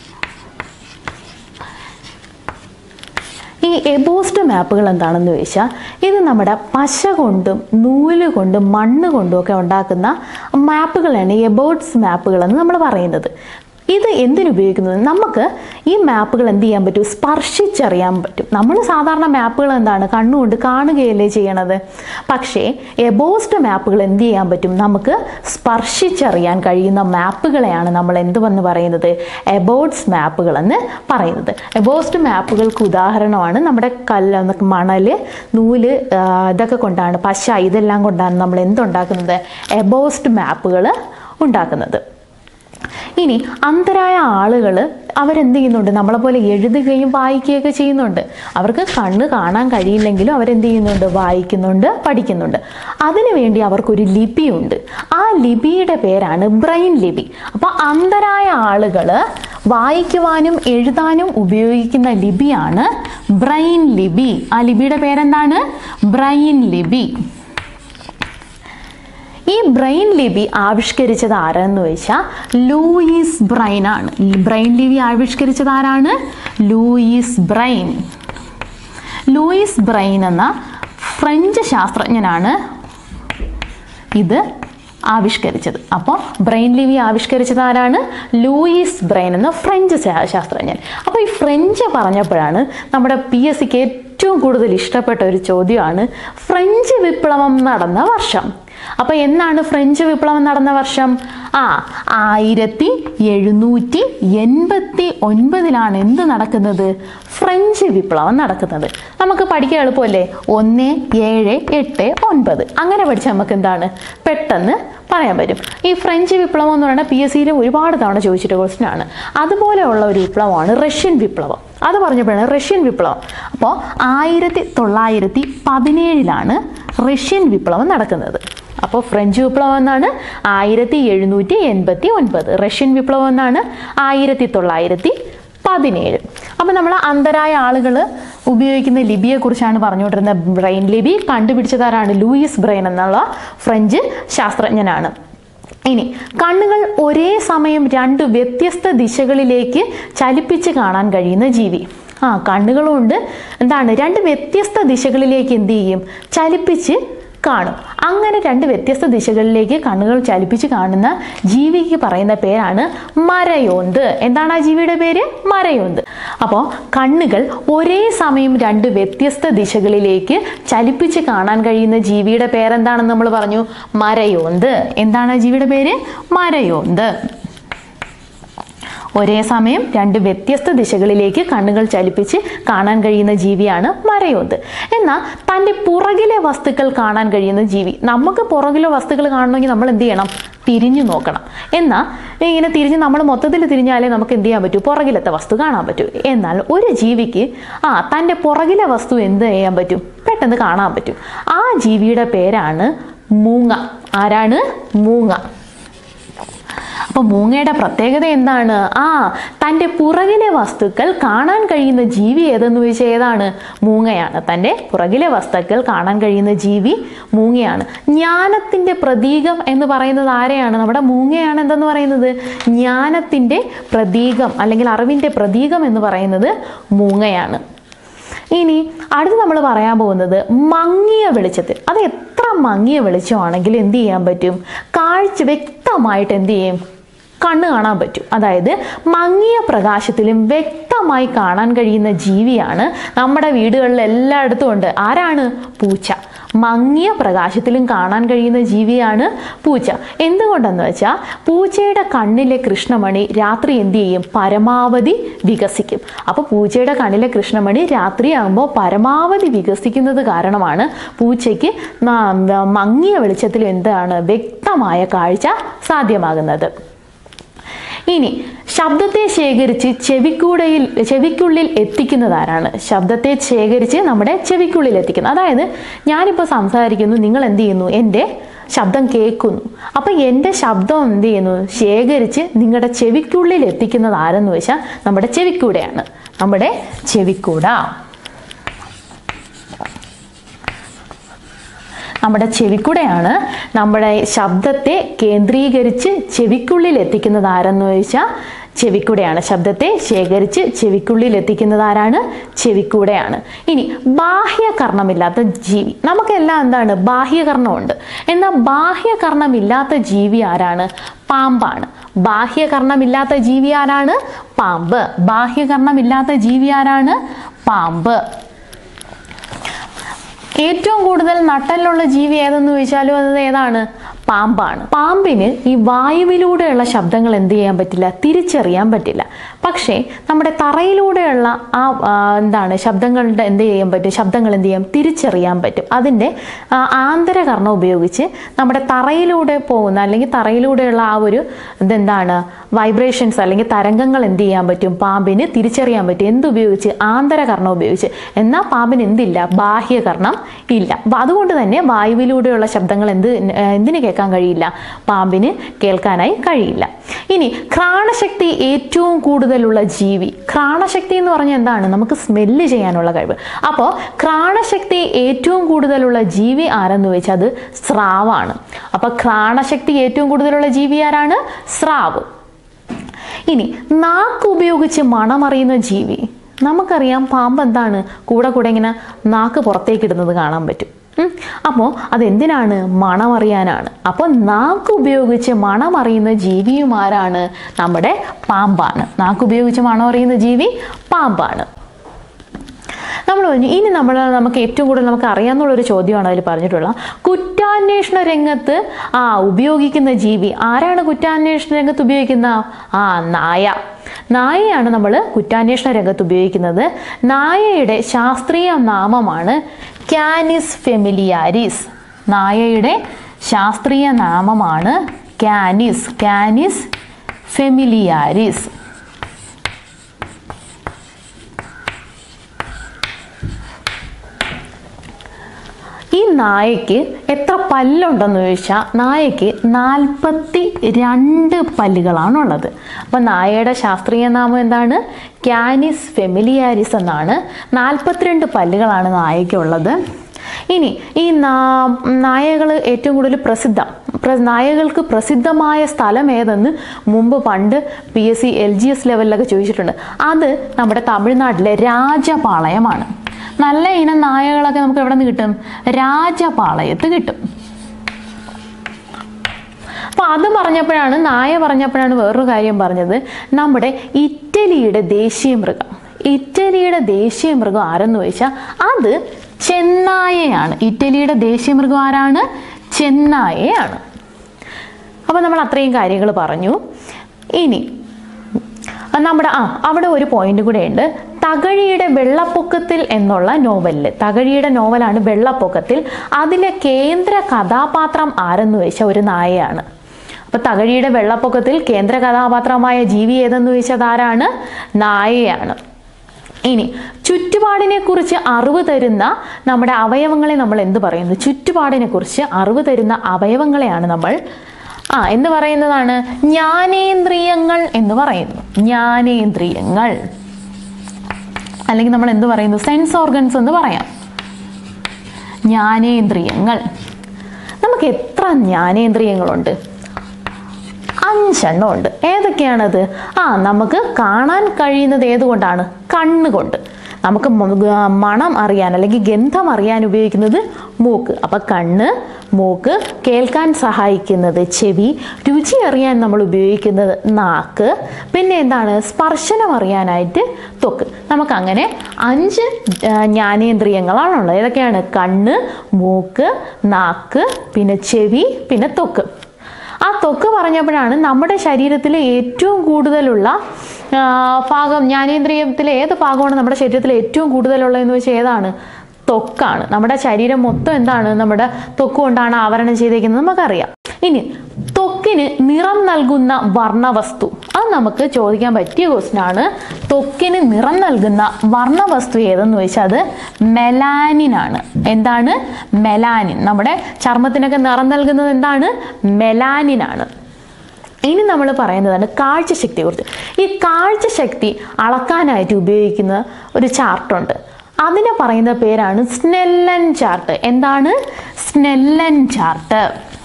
ഈ എബോസ്ഡ് മാപ്പുകൾ എന്താണെന്ന് ചോദിച്ചാൽ, ഇത് നമ്മുടെ പശ കൊണ്ടും നൂല് കൊണ്ടും മണ്ണ് കൊണ്ടും ഒക്കെ ഉണ്ടാക്കുന്ന മാപ്പുകളാണ് എബോട്ട്സ് മാപ്പുകൾ എന്ന് നമ്മൾ പറയുന്നത്. ഇത് എന്തിനുപയോഗിക്കുന്നത്? നമുക്ക് ഈ മാപ്പുകൾ എന്ത് ചെയ്യാൻ പറ്റും? സ്പർശിച്ചറിയാൻ പറ്റും. നമ്മൾ സാധാരണ മാപ്പുകൾ എന്താണ് കണ്ണുകൊണ്ട് കാണുകയല്ലേ ചെയ്യണത്. പക്ഷേ എബോസ്ഡ് മാപ്പുകൾ എന്ത് ചെയ്യാൻ പറ്റും? നമുക്ക് സ്പർശിച്ചറിയാൻ കഴിയുന്ന മാപ്പുകളെയാണ് നമ്മൾ എന്തുവെന്ന് പറയുന്നത്? എബോട്ട്സ് മാപ്പുകൾ എന്ന് പറയുന്നത്. എബോസ്ഡ് മാപ്പുകൾക്ക് ഉദാഹരണമാണ് നമ്മുടെ കല്ല്, മണൽ, നൂല്, ഇതൊക്കെ കൊണ്ടാണ്, പശ, ഇതെല്ലാം കൊണ്ടാണ് നമ്മൾ എന്തുണ്ടാക്കുന്നത്? എബോസ്ഡ് മാപ്പുകൾ ഉണ്ടാക്കുന്നത്. ഇനി അന്ധരായ ആളുകൾ അവരെന്ത് ചെയ്യുന്നുണ്ട്? നമ്മളെപ്പോലെ എഴുതുകയും വായിക്കുകയൊക്കെ ചെയ്യുന്നുണ്ട്. അവർക്ക് കണ്ണ് കാണാൻ കഴിയില്ലെങ്കിലും അവരെന്ത് ചെയ്യുന്നുണ്ട്? വായിക്കുന്നുണ്ട്, പഠിക്കുന്നുണ്ട്. അതിനുവേണ്ടി അവർക്കൊരു ലിപിയുണ്ട്. ആ ലിപിയുടെ പേരാണ് ബ്രെയിൻ ലിപി. അപ്പോൾ അന്ധരായ ആളുകൾ വായിക്കുവാനും എഴുതാനും ഉപയോഗിക്കുന്ന ലിപിയാണ് ബ്രെയിൻ ലിപി. ആ ലിപിയുടെ പേരെന്താണ്? ബ്രെയിൻ ലിപി. ഈ ബ്രെയിൻ ലിപി ആവിഷ്കരിച്ചത് ആരാന്ന് ചോദിച്ചാൽ ലൂയിസ് ബ്രെയിൻ ആണ്. ബ്രെയിൻ ലിപി ആവിഷ്കരിച്ചത് ആരാണ്? Louis Braille. ലൂയിസ് ബ്രെയിൻ എന്ന ഫ്രഞ്ച് ശാസ്ത്രജ്ഞനാണ് ഇത് ആവിഷ്കരിച്ചത്. അപ്പോൾ ബ്രെയിൻ ലിപി ആവിഷ്കരിച്ചത് ആരാണ്? ലൂയിസ് ബ്രെയിൻ എന്ന ഫ്രഞ്ച് ശാസ്ത്രജ്ഞൻ. അപ്പോൾ ഈ ഫ്രഞ്ച് പറഞ്ഞപ്പോഴാണ് നമ്മുടെ പി എസ് സിക്ക് ഏറ്റവും കൂടുതൽ ഇഷ്ടപ്പെട്ട ഒരു ചോദ്യമാണ് ഫ്രഞ്ച് വിപ്ലവം നടന്ന വർഷം. അപ്പോൾ എന്നാണ് ഫ്രഞ്ച് വിപ്ലവം നടന്ന വർഷം? ആ ആയിരത്തി എഴുന്നൂറ്റി എൺപത്തി ഒൻപതിലാണ് എന്ത് നടക്കുന്നത്? ഫ്രഞ്ച് വിപ്ലവം നടക്കുന്നത്. നമുക്ക് പഠിക്കാൻ എളുപ്പമല്ലേ? ഒന്ന് ഏഴ് എട്ട് ഒൻപത് അങ്ങനെ പഠിച്ചാൽ നമുക്ക് എന്താണ് പെട്ടെന്ന് പറയാൻ പറ്റും. ഈ ഫ്രഞ്ച് വിപ്ലവം എന്ന് പറയുന്നത് പി എസ് സിയിൽ ഒരുപാട് തവണ ചോദിച്ചിട്ട് ക്വസ്റ്റ്യൻ ആണ്. അതുപോലെയുള്ള ഒരു വിപ്ലവമാണ് റഷ്യൻ വിപ്ലവം. അത് പറഞ്ഞപ്പോഴാണ് റഷ്യൻ വിപ്ലവം. അപ്പോൾ ആയിരത്തി തൊള്ളായിരത്തി പതിനേഴിലാണ് റഷ്യൻ വിപ്ലവം നടക്കുന്നത്. അപ്പോൾ ഫ്രഞ്ച് വിപ്ലവം എന്നാണ് ആയിരത്തി എഴുന്നൂറ്റി എൺപത്തി ഒൻപത്, റഷ്യൻ വിപ്ലവം എന്നാണ് ആയിരത്തി തൊള്ളായിരത്തി പതിനേഴ്. അപ്പം നമ്മൾ അന്ധരായ ആളുകൾ ഉപയോഗിക്കുന്ന ലിപിയെക്കുറിച്ചാണ് പറഞ്ഞുകൊണ്ടിരുന്നത്. ബ്രെയിൻ ലിപി കണ്ടുപിടിച്ചതാരാണ്? ലൂയിസ് ബ്രെയിൻ എന്നുള്ള ഫ്രഞ്ച് ശാസ്ത്രജ്ഞനാണ്. ഇനി കണ്ണുകൾ ഒരേ സമയം രണ്ട് വ്യത്യസ്ത ദിശകളിലേക്ക് ചലിപ്പിച്ച് കാണാൻ കഴിയുന്ന ജീവി. ആ കണ്ണുകളുണ്ട് എന്താണ് രണ്ട് വ്യത്യസ്ത ദിശകളിലേക്ക് എന്ത് ചെയ്യും? ചലിപ്പിച്ച് കാണും. അങ്ങനെ രണ്ട് വ്യത്യസ്ത ദിശകളിലേക്ക് കണ്ണുകൾ ചലിപ്പിച്ച് കാണുന്ന ജീവിക്ക് പറയുന്ന പേരാണ് മരയോന്ത്. എന്താണ് ആ ജീവിയുടെ പേര്? മരയോന്ത്. അപ്പോൾ കണ്ണുകൾ ഒരേ സമയം രണ്ട് വ്യത്യസ്ത ദിശകളിലേക്ക് ചലിപ്പിച്ച് കാണാൻ കഴിയുന്ന ജീവിയുടെ പേരെന്താണെന്ന് നമ്മൾ പറഞ്ഞു? മരയോന്ത്. എന്താണ് ആ ജീവിയുടെ പേര്? മരയോന്ത്. ഒരേ സമയം രണ്ട് വ്യത്യസ്ത ദിശകളിലേക്ക് കണ്ണുകൾ ചലിപ്പിച്ച് കാണാൻ കഴിയുന്ന ജീവിയാണ് മരയോന്ത്. എന്നാൽ തൻ്റെ പുറകിലെ വസ്തുക്കൾ കാണാൻ കഴിയുന്ന ജീവി. നമുക്ക് പുറകിലെ വസ്തുക്കൾ കാണണമെങ്കിൽ നമ്മൾ എന്ത് ചെയ്യണം? തിരിഞ്ഞു നോക്കണം. എന്നാൽ ഇങ്ങനെ തിരിഞ്ഞ് നമ്മൾ മൊത്തത്തിൽ തിരിഞ്ഞാലേ നമുക്ക് എന്ത് ചെയ്യാൻ പറ്റൂ? പുറകിലത്തെ വസ്തു കാണാൻ പറ്റൂ. എന്നാൽ ഒരു ജീവിക്ക് ആ തൻ്റെ പുറകിലെ വസ്തു എന്ത് ചെയ്യാൻ പറ്റും? പെട്ടെന്ന് കാണാൻ പറ്റും. ആ ജീവിയുടെ പേരാണ് മൂങ്ങ. ആരാണ്? മൂങ്ങ. അപ്പോൾ അപ്പോൾ മൂങ്ങയുടെ പ്രത്യേകത എന്താണ്? ആ തൻ്റെ പുറകിലെ വസ്തുക്കൾ കാണാൻ കഴിയുന്ന ജീവി ഏതെന്ന് ചോദിച്ചാൽ ഏതാണ്? മൂങ്ങയാണ്. തൻ്റെ പുറകിലെ വസ്തുക്കൾ കാണാൻ കഴിയുന്ന ജീവി മൂങ്ങയാണ്. ജ്ഞാനത്തിൻ്റെ പ്രതീകം എന്ന് പറയുന്നത് ആരെയാണ്? നമ്മുടെ മൂങ്ങയാണ്. എന്തെന്ന് പറയുന്നത്? ജ്ഞാനത്തിൻ്റെ പ്രതീകം അല്ലെങ്കിൽ അറിവിൻ്റെ പ്രതീകം എന്ന് പറയുന്നത് മൂങ്ങയാണ്. ഇനി അടുത്ത് നമ്മൾ പറയാൻ പോകുന്നത് മങ്ങിയ വെളിച്ചത്തിൽ, അത് എത്ര മങ്ങിയ വെളിച്ചമാണെങ്കിൽ എന്ത് ചെയ്യാൻ പറ്റും? കാഴ്ച വ്യക്തമായിട്ട് എന്ത് ചെയ്യും? കണ്ണ് കാണാൻ പറ്റും. അതായത് മങ്ങിയ പ്രകാശത്തിലും വ്യക്തമായി കാണാൻ കഴിയുന്ന ജീവിയാണ് നമ്മുടെ വീടുകളിൽ എല്ലായിടത്തും ഉണ്ട്. ആരാണ്? പൂച്ച. മങ്ങിയ പ്രകാശത്തിലും കാണാൻ കഴിയുന്ന ജീവിയാണ് പൂച്ച. എന്തുകൊണ്ടെന്ന് വെച്ചാൽ പൂച്ചയുടെ കണ്ണിലെ കൃഷ്ണമണി രാത്രി എന്ത് ചെയ്യും? പരമാവധി വികസിക്കും. അപ്പോൾ പൂച്ചയുടെ കണ്ണിലെ കൃഷ്ണമണി രാത്രിയാകുമ്പോൾ പരമാവധി വികസിക്കുന്നത് കാരണമാണ് പൂച്ചയ്ക്ക് മങ്ങിയ വെളിച്ചത്തിൽ എന്താണ്? വ്യക്തമായ കാഴ്ച സാധ്യമാകുന്നത്. ഇനി ശബ്ദത്തെ ശേഖരിച്ച് ചെവിക്കൂടയിൽ ചെവിക്കുള്ളിൽ എത്തിക്കുന്നത് ആരാണ്? ശബ്ദത്തെ ശേഖരിച്ച് നമ്മുടെ ചെവിക്കുള്ളിൽ എത്തിക്കുന്നത്. അതായത് ഞാനിപ്പോൾ സംസാരിക്കുന്നു, നിങ്ങൾ എന്ത് ചെയ്യുന്നു? എൻ്റെ ശബ്ദം കേൾക്കുന്നു. അപ്പം എൻ്റെ ശബ്ദം എന്ത് ചെയ്യുന്നു? ശേഖരിച്ച് നിങ്ങളുടെ ചെവിക്കുള്ളിൽ എത്തിക്കുന്നത് ആരെന്ന് വെച്ചാൽ നമ്മുടെ ചെവിക്കൂടയാണ്. നമ്മുടെ ചെവിക്കൂട നമ്മുടെ ചെവിക്കൂടയാണ് നമ്മുടെ ശബ്ദത്തെ കേന്ദ്രീകരിച്ച് ചെവിക്കുള്ളിൽ എത്തിക്കുന്നത് ആരെന്ന് ചോദിച്ചാൽ ചെവിക്കൂടയാണ്. ശബ്ദത്തെ ശേഖരിച്ച് ചെവിക്കുള്ളിൽ എത്തിക്കുന്നത് ആരാണ്? ചെവിക്കൂടയാണ്. ഇനി ബാഹ്യകർണമില്ലാത്ത ജീവി. നമുക്കെല്ലാം എന്താണ്? ബാഹ്യകർണമുണ്ട്. എന്നാൽ ബാഹ്യകർണമില്ലാത്ത ജീവി ആരാണ്? പാമ്പാണ്. ബാഹ്യകർണമില്ലാത്ത ജീവി ആരാണ്? പാമ്പ്. ബാഹ്യകർണമില്ലാത്ത ജീവി ആരാണ്? പാമ്പ്. ഏറ്റവും കൂടുതൽ നട്ടലുള്ള ജീവി ഏതെന്ന് ചോദിച്ചാലും അത് ഏതാണ്? പാമ്പാണ്. പാമ്പിന് ഈ വായുവിലൂടെയുള്ള ശബ്ദങ്ങൾ എന്ത് ചെയ്യാൻ പറ്റില്ല? തിരിച്ചറിയാൻ പറ്റില്ല. പക്ഷേ നമ്മുടെ തറയിലൂടെയുള്ള ആ എന്താണ് ശബ്ദങ്ങളുടെ എന്ത് ചെയ്യാൻ പറ്റും? ശബ്ദങ്ങൾ എന്ത് ചെയ്യാം? തിരിച്ചറിയാൻ പറ്റും. അതിൻ്റെ ആന്തരകർണം ഉപയോഗിച്ച് നമ്മുടെ തറയിലൂടെ പോകുന്ന അല്ലെങ്കിൽ തറയിലൂടെയുള്ള ആ ഒരു ഇതെന്താണ് വൈബ്രേഷൻസ് അല്ലെങ്കിൽ തരംഗങ്ങൾ എന്ത് ചെയ്യാൻ പറ്റും? പാമ്പിന് തിരിച്ചറിയാൻ പറ്റും. എന്തുപയോഗിച്ച്? ആന്തരകർണം ഉപയോഗിച്ച്. എന്നാൽ പാമ്പിന് എന്തില്ല? ബാഹ്യകർണം ഇല്ല. അതുകൊണ്ട് തന്നെ വായുവിലൂടെയുള്ള ശബ്ദങ്ങൾ എന്ത് എന്തിന് കേൾക്കാൻ കഴിയില്ല? പാമ്പിന് കേൾക്കാനായി കഴിയില്ല. ഇനി ഘ്രാണശക്തി ഏറ്റവും കൂടുതലുള്ള ജീവി. ഘ്രാണശക്തി എന്ന് പറഞ്ഞാൽ എന്താണ്? നമുക്ക് സ്മെല്ല് ചെയ്യാനുള്ള കഴിവ്. അപ്പോൾ ഘ്രാണശക്തി ഏറ്റവും കൂടുതലുള്ള ജീവി ആരെന്ന് ചോദിച്ചാൽ അത് സ്രാവാണ്. അപ്പോൾ ഘ്രാണശക്തി ഏറ്റവും കൂടുതലുള്ള ജീവി ആരാണ്? സ്രാവ്. ഇനി നാക്ക് ഉപയോഗിച്ച് മണമറിയുന്ന ജീവി. നമുക്കറിയാം പാമ്പ് എന്താണ്? കൂടെ കൂടെ ഇങ്ങനെ നാക്ക് പുറത്തേക്ക് ഇടുന്നത് കാണാൻ പറ്റും. അപ്പോൾ അതെന്തിനാണ്? മണമറിയാനാണ്. അപ്പോൾ നാക്ക് ഉപയോഗിച്ച് മണമറിയുന്ന ജീവിയും ആരാണ്? നമ്മുടെ പാമ്പാണ്. നാക്ക് ഉപയോഗിച്ച് മണമറിയുന്ന ജീവി പാമ്പാണ്. നമ്മൾ ഇനി നമ്മൾ നമുക്ക് ഏറ്റവും കൂടുതൽ നമുക്ക് അറിയാവുന്നൊരു ചോദ്യമാണ് അതിൽ പറഞ്ഞിട്ടുള്ളത്. കുറ്റാന്വേഷണ രംഗത്ത് ആ ഉപയോഗിക്കുന്ന ജീവി ആരാണ്? കുറ്റാന്വേഷണ രംഗത്ത് ഉപയോഗിക്കുന്ന ആ നായ. നായയാണ് നമ്മൾ കുറ്റാന്വേഷണ രംഗത്ത് ഉപയോഗിക്കുന്നത്. നായയുടെ ശാസ്ത്രീയ നാമമാണ് കാനിസ് ഫെമിലിയാരിസ്. നായയുടെ ശാസ്ത്രീയ നാമമാണ് കാനിസ് കാനിസ് ഫെമിലിയാരിസ്. ഈ നായയ്ക്ക് എത്ര പല്ലുണ്ടെന്ന് ചോദിച്ചാൽ നായയ്ക്ക് നാൽപ്പത്തി രണ്ട് പല്ലുകളാണുള്ളത്. അപ്പോൾ നായയുടെ ശാസ്ത്രീയ നാമം എന്താണ്? കാനിസ് ഫെമിലിയാരിസ് എന്നാണ്. നാൽപ്പത്തിരണ്ട് പല്ലുകളാണ് നായയ്ക്കുള്ളത്. ഇനി ഈ നായകൾ ഏറ്റവും കൂടുതൽ പ്രസിദ്ധം നായകൾക്ക് പ്രസിദ്ധമായ സ്ഥലം ഏതെന്ന് മുമ്പ് പണ്ട് P S C L G S ലെവലിലൊക്കെ ചോദിച്ചിട്ടുണ്ട്. അത് നമ്മുടെ തമിഴ്നാട്ടിലെ രാജപാളയമാണ്. നല്ല ഇനം നായകളൊക്കെ നമുക്ക് എവിടെ നിന്ന് കിട്ടും? രാജപാളയത്ത് കിട്ടും. അപ്പോൾ അത് പറഞ്ഞപ്പോഴാണ് നായ പറഞ്ഞപ്പോഴാണ് വേറൊരു കാര്യം പറഞ്ഞത്. നമ്മുടെ ഇറ്റലിയുടെ ദേശീയ മൃഗം ഇറ്റലിയുടെ ദേശീയ മൃഗം ആരെന്ന് ചോദിച്ചാൽ അത് ചെന്നായയാണ്. ഇറ്റലിയുടെ ദേശീയ മൃഗം ആരാണ്? ചെന്നായയാണ്. അപ്പോൾ നമ്മൾ അത്രയും കാര്യങ്ങൾ പറഞ്ഞു. ഇനി നമ്മുടെ ആ അവിടെ ഒരു പോയിന്റ് കൂടെ ഉണ്ട്. തകഴിയുടെ വെള്ളപ്പൊക്കത്തിൽ എന്നുള്ള നോവലിൽ, തകഴിയുടെ നോവലാണ് വെള്ളപ്പൊക്കത്തിൽ, അതിലെ കേന്ദ്ര കഥാപാത്രം ആരെന്ന് ചോദിച്ചാൽ ഒരു നായയാണ്. അപ്പോൾ തകഴിയുടെ വെള്ളപ്പൊക്കത്തിൽ കേന്ദ്ര കഥാപാത്രമായ ജീവി ഏതെന്ന് ചോദിച്ചാൽ ആരാണ്? നായയാണ്. ഇനി ചുറ്റുപാടിനെ കുറിച്ച് അറിവ് തരുന്ന നമ്മുടെ അവയവങ്ങളെ നമ്മൾ എന്ത് പറയുന്നു? ചുറ്റുപാടിനെ കുറിച്ച് അറിവ് തരുന്ന അവയവങ്ങളെയാണ് നമ്മൾ ആ എന്ന് പറയുന്നതാണ് ജ്ഞാനേന്ദ്രിയങ്ങൾ എന്ന് പറയുന്നു. ജ്ഞാനേന്ദ്രിയങ്ങൾ അല്ലെങ്കിൽ നമ്മൾ എന്ത് പറയുന്നു, സെൻസ് ഓർഗൻസ് എന്ന് പറയാം. ജ്ഞാനേന്ദ്രിയങ്ങൾ. നമുക്ക് എത്ര ജ്ഞാനേന്ദ്രിയങ്ങളുണ്ട്? അഞ്ചെണ്ണം ഉണ്ട്. ഏതൊക്കെയാണത്? ആ നമുക്ക് കാണാൻ കഴിയുന്നത് ഏതുകൊണ്ടാണ്? കണ്ണുകൊണ്ട്. നമുക്ക് മണം അറിയാൻ അല്ലെങ്കിൽ ഗന്ധം അറിയാൻ ഉപയോഗിക്കുന്നത് മൂക്ക്. അപ്പം കണ്ണ്, മൂക്ക്, കേൾക്കാൻ സഹായിക്കുന്നത് ചെവി, രുചി അറിയാൻ നമ്മൾ ഉപയോഗിക്കുന്നത് നാക്ക്, പിന്നെ എന്താണ്, സ്പർശനം അറിയാനായിട്ട് ത്വക്ക്. നമുക്കങ്ങനെ അഞ്ച് ജ്ഞാനേന്ദ്രിയങ്ങളാണുള്ളത്. ഏതൊക്കെയാണ്? കണ്ണ്, മൂക്ക്, നാക്ക്, പിന്നെ ചെവി, പിന്നെ ത്വക്ക്. ആ ത്വക്ക് പറഞ്ഞപ്പോഴാണ് നമ്മുടെ ശരീരത്തിൽ ഏറ്റവും കൂടുതലുള്ള ഭാഗം, ജ്ഞാനേന്ദ്രിയത്തിലെ ഏത് ഭാഗമാണ് നമ്മുടെ ശരീരത്തിൽ ഏറ്റവും കൂടുതലുള്ളതെന്ന് വെച്ചാൽ ഏതാണ്? ത്വക്കാണ്. നമ്മുടെ ശരീരം മൊത്തം എന്താണ്? നമ്മുടെ ത്വക്ക് കൊണ്ടാണ് ആവരണം ചെയ്തേക്കുന്നത്, നമുക്കറിയാം. ഇനി ത്വക്കിന് നിറം നൽകുന്ന വർണ്ണവസ്തു, അത് നമുക്ക് ചോദിക്കാൻ പറ്റിയ ക്വസ്റ്റ്യൻ ആണ്. ത്വക്കിന് നിറം നൽകുന്ന വർണ്ണവസ്തു ഏതെന്ന് ചോദിച്ചാൽ അത് മെലാനിൻ ആണ്. എന്താണ്? മെലാനിൻ. നമ്മുടെ ചർമ്മത്തിനൊക്കെ നിറം നൽകുന്നത് എന്താണ്? മെലാനിൻ ആണ്. ഇനി നമ്മൾ പറയുന്നതാണ് കാഴ്ചശക്തിയെ കുറിച്ച്. ഈ കാഴ്ചശക്തി അളക്കാനായിട്ട് ഉപയോഗിക്കുന്ന ഒരു ചാർട്ടുണ്ട്. അതിനെ പറയുന്ന പേരാണ് സ്നെല്ലൻ ചാർട്ട്. എന്താണ്? Snellen chart.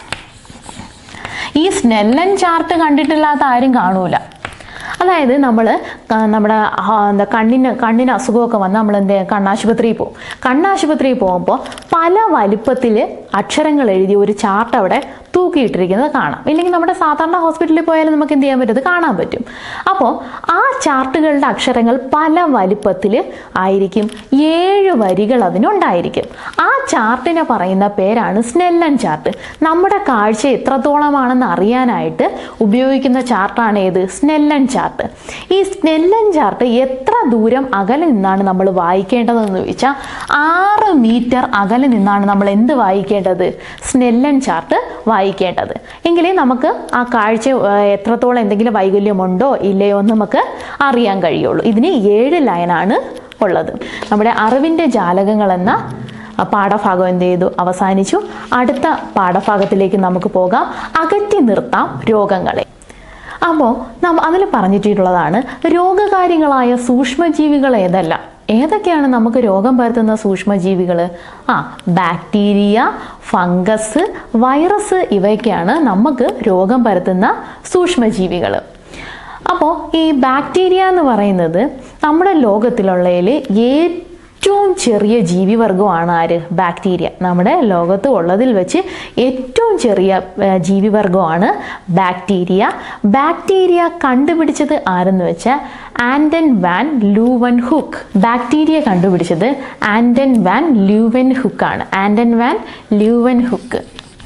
ഈ സ്നെല്ലൻ ചാർട്ട് കണ്ടിട്ടില്ലാത്ത ആരും കാണൂല. അതായത് നമ്മൾ നമ്മുടെ എന്താ കണ്ണിന് കണ്ണിന് അസുഖമൊക്കെ വന്നാൽ നമ്മൾ എന്ത് കണ്ണാശുപത്രിയിൽ പോകും. കണ്ണാശുപത്രിയിൽ പോകുമ്പോൾ പല വലിപ്പത്തിൽ അക്ഷരങ്ങൾ എഴുതി ഒരു ചാർട്ട് അവിടെ തൂക്കിയിട്ടിരിക്കുന്നത് കാണാം. ഇല്ലെങ്കിൽ നമ്മുടെ സാധാരണ ഹോസ്പിറ്റലിൽ പോയാലും നമുക്ക് എന്ത് ചെയ്യാൻ പറ്റും? അത് കാണാൻ പറ്റും. അപ്പോൾ ആ ചാർട്ടുകളുടെ അക്ഷരങ്ങൾ പല വലിപ്പത്തിൽ ആയിരിക്കും. ഏഴ് വരികൾ അതിനുണ്ടായിരിക്കും. ആ ചാർട്ടിനെ പറയുന്ന പേരാണ് സ്നെല്ലൻ ചാർട്ട്. നമ്മുടെ കാഴ്ച എത്രത്തോളമാണെന്ന് അറിയാനായിട്ട് ഉപയോഗിക്കുന്ന ചാർട്ടാണ് ഏത്? Snellen chart. ഈ സ്നെല്ലൻ ചാർട്ട് എത്ര ദൂരം അകലെ നിന്നാണ് നമ്മൾ വായിക്കേണ്ടതെന്ന് ചോദിച്ചാൽ ആറ് മീറ്റർ അകലെ നിന്നാണ് നമ്മൾ എന്ത് വായിക്കേണ്ടത്? സ്നെല്ലൻ ചാർട്ട് വായിക്കേണ്ടത്. എങ്കിലേ നമുക്ക് ആ കാഴ്ച എത്രത്തോളം എന്തെങ്കിലും വൈകല്യമുണ്ടോ ഇല്ലയോ എന്ന് നമുക്ക് അറിയാൻ കഴിയുള്ളൂ. ഇതിന് ഏഴ് ലൈനാണ് ഉള്ളത്. നമ്മുടെ അറിവിൻ്റെ ജാലകങ്ങൾ എന്ന പാഠഭാഗം എന്ത് ചെയ്തു? അവസാനിച്ചു. അടുത്ത പാഠഭാഗത്തിലേക്ക് നമുക്ക് പോകാം. അകറ്റി നിർത്താം രോഗങ്ങളെ. അപ്പോൾ നാം അതിൽ പറഞ്ഞിട്ടുള്ളതാണ് രോഗകാരികളായ സൂക്ഷ്മജീവികൾ ഏതല്ല. ഏതൊക്കെയാണ് നമുക്ക് രോഗം പരത്തുന്ന സൂക്ഷ്മജീവികൾ? ആ ബാക്ടീരിയ, ഫംഗസ്, വൈറസ് ഇവയൊക്കെയാണ് നമുക്ക് രോഗം പരത്തുന്ന സൂക്ഷ്മജീവികൾ. അപ്പോൾ ഈ ബാക്ടീരിയ എന്ന് പറയുന്നത് നമ്മുടെ ലോകത്തിലുള്ളതിൽ ഏറ്റവും ചെറിയ ജീവിവർഗമാണ് ആര്? ബാക്ടീരിയ. നമ്മുടെ ലോകത്ത് ഉള്ളതിൽ വെച്ച് ഏറ്റവും ചെറിയ ജീവിവർഗമാണ് ബാക്ടീരിയ. ബാക്ടീരിയ കണ്ടുപിടിച്ചത് ആരെന്ന് വെച്ചാൽ Anton van Leeuwenhoek. Bacteria കണ്ടുപിടിച്ചത് ആൻഡൻ വാൻ ലൂവൻ ഹുക്ക് ആണ്. Anton van Leeuwenhoek.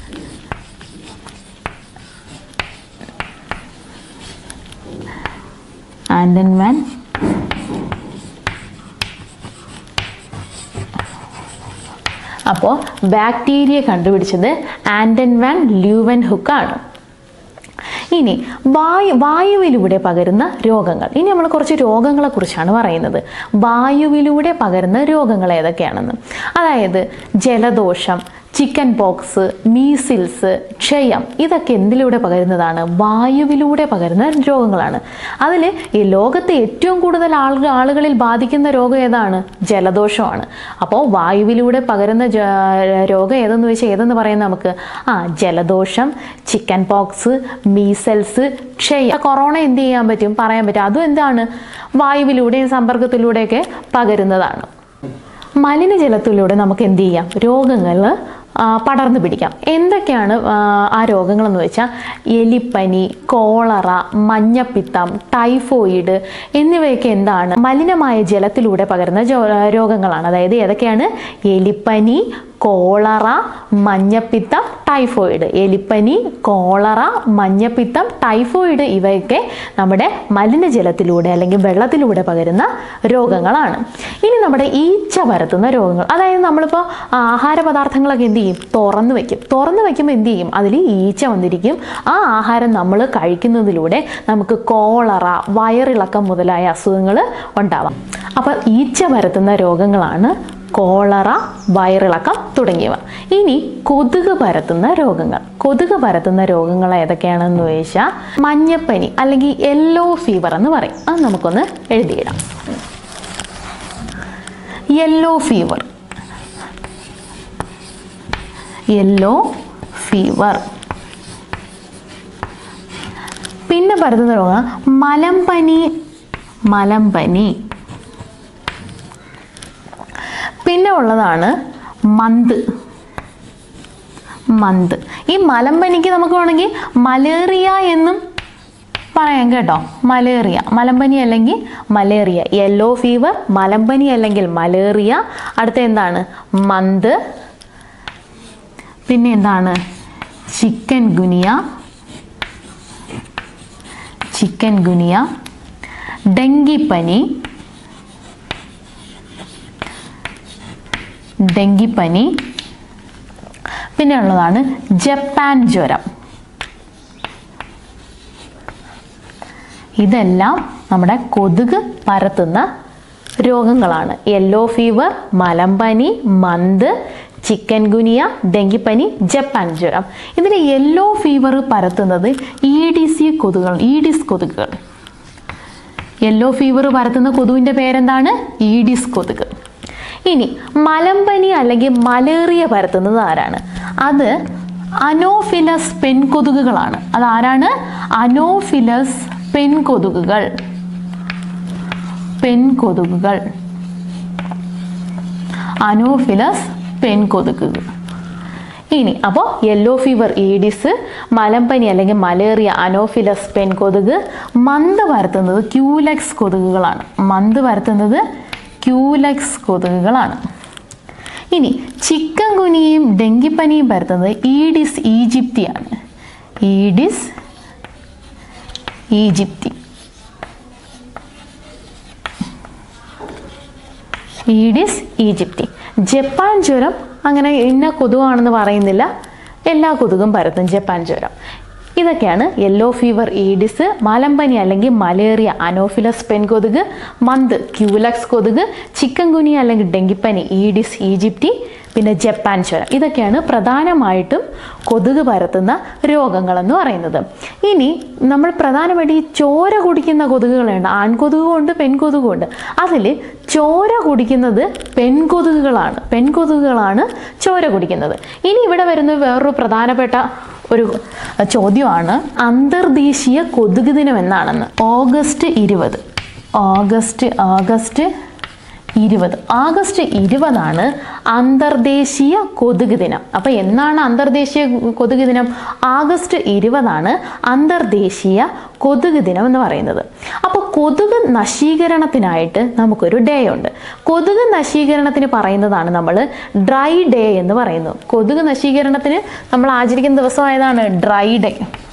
Anton van അപ്പോൾ ബാക്ടീരിയ കണ്ടുപിടിച്ചത് ആൻഡൻ വാൻ ലൂവൻ ഹുക്ക് ആണ്. ഇനി വായു വായുവിലൂടെ പകരുന്ന രോഗങ്ങൾ. ഇനി നമ്മൾ കുറച്ച് രോഗങ്ങളെ കുറിച്ചാണ് പറയുന്നത്. വായുവിലൂടെ പകരുന്ന രോഗങ്ങൾ ഏതൊക്കെയാണെന്ന്. അതായത് ജലദോഷം, ചിക്കൻ പോക്സ്, മീസിൽസ്, ക്ഷയം, ഇതൊക്കെ എന്തിലൂടെ പകരുന്നതാണ്? വായുവിലൂടെ പകരുന്ന രോഗങ്ങളാണ്. അതിൽ ഈ ലോകത്തെ ഏറ്റവും കൂടുതൽ ആളുകൾ ആളുകളിൽ ബാധിക്കുന്ന രോഗം ഏതാണ്? ജലദോഷമാണ്. അപ്പോൾ വായുവിലൂടെ പകരുന്ന രോഗം ഏതെന്ന് വെച്ചാൽ ഏതെന്ന് പറയാൻ നമുക്ക് ആ ജലദോഷം, ചിക്കൻ പോക്സ്, മീസൽസ്, ക്ഷയം. കൊറോണ എന്ത് ചെയ്യാൻ പറ്റും? പറയാൻ പറ്റും. അതും എന്താണ്? വായുവിലൂടെയും സമ്പർക്കത്തിലൂടെയൊക്കെ പകരുന്നതാണ്. മലിനജലത്തിലൂടെ നമുക്ക് എന്ത് ചെയ്യാം? രോഗങ്ങൾ പടർന്നു പിടിക്കാം. എന്തൊക്കെയാണ് ആ രോഗങ്ങളെന്ന് വെച്ചാൽ എലിപ്പനി, കോളറ, മഞ്ഞപ്പിത്തം, ടൈഫോയിഡ് എന്നിവയൊക്കെ എന്താണ്? മലിനമായ ജലത്തിലൂടെ പകരുന്ന രോഗങ്ങളാണ്. അതായത് ഏതൊക്കെയാണ്? എലിപ്പനി, കോളറ, മഞ്ഞപ്പിത്തം, ടൈഫോയിഡ്. എലിപ്പനി, കോളറ, മഞ്ഞപ്പിത്തം, ടൈഫോയിഡ് ഇവയൊക്കെ നമ്മുടെ മലിനജലത്തിലൂടെ അല്ലെങ്കിൽ വെള്ളത്തിലൂടെ പകരുന്ന രോഗങ്ങളാണ്. ഇനി നമ്മുടെ ഈച്ച പരത്തുന്ന രോഗങ്ങൾ. അതായത് നമ്മളിപ്പോൾ ആഹാര പദാർത്ഥങ്ങളൊക്കെ എന്ത് ചെയ്യും? തുറന്നു വയ്ക്കും. തുറന്നു വയ്ക്കുമ്പോൾ എന്ത് ചെയ്യും? അതിൽ ഈച്ച വന്നിരിക്കും. ആ ആഹാരം നമ്മൾ കഴിക്കുന്നതിലൂടെ നമുക്ക് കോളറ, വയറിളക്കം മുതലായ അസുഖങ്ങൾ ഉണ്ടാവാം. അപ്പോൾ ഈച്ച പരത്തുന്ന രോഗങ്ങളാണ് കോളറ, വയറിളക്കം തുടങ്ങിയവ. ഇനി കൊതുക് പരത്തുന്ന രോഗങ്ങൾ. കൊതുക് പരത്തുന്ന രോഗങ്ങൾ ഏതൊക്കെയാണെന്ന് ചോദിച്ചാൽ മഞ്ഞപ്പനി അല്ലെങ്കിൽ യെല്ലോ ഫീവർ എന്ന് പറയും. അത് നമുക്കൊന്ന് എഴുതിയിടാം. Yellow fever, yellow fever. പിന്നെ പരത്തുന്ന രോഗം മലമ്പനി, മലമ്പനി. പിന്നെ ഉള്ളതാണ് മന്ത്, മന്ത്. ഈ മലമ്പനിക്ക് നമുക്ക് വേണമെങ്കിൽ മലേറിയ എന്നും പറയാം കേട്ടോ. മലേറിയ, മലമ്പനി അല്ലെങ്കിൽ മലേറിയ. യെല്ലോ ഫീവർ, മലമ്പനി അല്ലെങ്കിൽ മലേറിയ. അടുത്ത എന്താണ്? മന്ത്. പിന്നെ എന്താണ്? Chikungunya, chikungunya. ഡെങ്കിപ്പനി, ഡെങ്കിപ്പനി. പിന്നെ ഉള്ളതാണ് ജപ്പാൻ ജ്വരം. ഇതെല്ലാം നമ്മുടെ കൊതുക് പരത്തുന്ന രോഗങ്ങളാണ്. യെല്ലോ ഫീവർ, മലമ്പനി, മന്ത്, ചിക്കൻ ഗുനിയ, ഡെങ്കിപ്പനി, ജപ്പാൻ ജ്വരം. ഇതിൽ യെല്ലോ ഫീവർ പരത്തുന്നത് ഈഡിസി കൊതുകുകൾ, ഈഡിസ് കൊതുകുകൾ. യെല്ലോ ഫീവർ പരത്തുന്ന കൊതുകിൻ്റെ പേരെന്താണ്? ഈഡിസ് കൊതുക്. ഇനി മലമ്പനി അല്ലെങ്കിൽ മലേറിയ പരത്തുന്നത് ആരാണ്? അത് അനോഫിലസ് പെൺകൊതുകുകളാണ്. അതാരാണ്? അനോഫിലസ് പെൺകൊതുകുകൾ, പെൺകൊതുകുകൾ. അനോഫിലസ് പെൺകൊതുകുകൾ. ഇനി അപ്പോൾ യെല്ലോ ഫീവർ ഈഡിസ്, മലമ്പനി അല്ലെങ്കിൽ മലേറിയ അനോഫിലസ് പെൺകൊതുക്. മന്ത് പരത്തുന്നത് ക്യൂലെക്സ് കൊതുകുകളാണ്. മന്ത് പരത്തുന്നത് ക്യൂലെക്സ് കൊതുകുകളാണ്. ഇനി ചിക്കൻ ഗുനിയയും ഡെങ്കിപ്പനിയും പരത്തുന്നത് ഈഡിസ് ഈജിപ്തിയാണ്. Aedes aegypti, Aedes aegypti. Japan ജ്വരം അങ്ങനെ ഇന്ന കൊതുകാണെന്ന് പറയുന്നില്ല, എല്ലാ കൊതുകും പരത്തും ജപ്പാൻ ജ്വരം. ഇതൊക്കെയാണ് യെല്ലോ ഫീവർ ഈഡിസ്, മലമ്പനി അല്ലെങ്കിൽ മലേറിയ അനോഫിലസ് പെൺകൊതുക്, മന്ത് ക്യൂലെക്സ് കൊതുക്, ചിക്കൻ ഗുനിയ അല്ലെങ്കിൽ ഡെങ്കിപ്പനി ഈഡിസ് ഈജിപ്തി, പിന്നെ ജപ്പാൻ ജ്വരം. ഇതൊക്കെയാണ് പ്രധാനമായിട്ടും കൊതുക് പരത്തുന്ന രോഗങ്ങളെന്ന് പറയുന്നത്. ഇനി നമ്മൾ പ്രധാനമായിട്ട് ഈ ചോര കുടിക്കുന്ന കൊതുകുകളുണ്ട്. ആൺകൊതുകുമുണ്ട് പെൺകൊതുകുമുണ്ട്. അതിൽ ചോര കുടിക്കുന്നത് പെൺകൊതുകുകളാണ്. പെൺകൊതുകുകളാണ് ചോര കുടിക്കുന്നത്. ഇനി ഇവിടെ വരുന്ന വേറൊരു പ്രധാനപ്പെട്ട ഒരു ചോദ്യമാണ് അന്തർദേശീയ കൊതുക് ദിനം എന്നാണെന്ന്. ഓഗസ്റ്റ് ഇരുപത്, ഓഗസ്റ്റ് ഓഗസ്റ്റ് ഇരുപത് ആഗസ്റ്റ് ഇരുപതാണ് അന്തർദേശീയ കൊതുക് ദിനം. അപ്പോൾ എന്നാണ് അന്തർദേശീയ കൊതുക് ദിനം? ആഗസ്റ്റ് ഇരുപതാണ് അന്തർദേശീയ കൊതുക് ദിനം എന്ന് പറയുന്നത്. അപ്പോൾ കൊതുക് നശീകരണത്തിനായിട്ട് നമുക്കൊരു ഡേ ഉണ്ട്. കൊതുക് നശീകരണത്തിന് പറയുന്നതാണ് നമ്മൾ ഡ്രൈ ഡേ എന്ന് പറയുന്നത്. കൊതുക് നശീകരണത്തിന് നമ്മൾ ആചരിക്കുന്ന ദിവസമായതാണ് ഡ്രൈ ഡേ.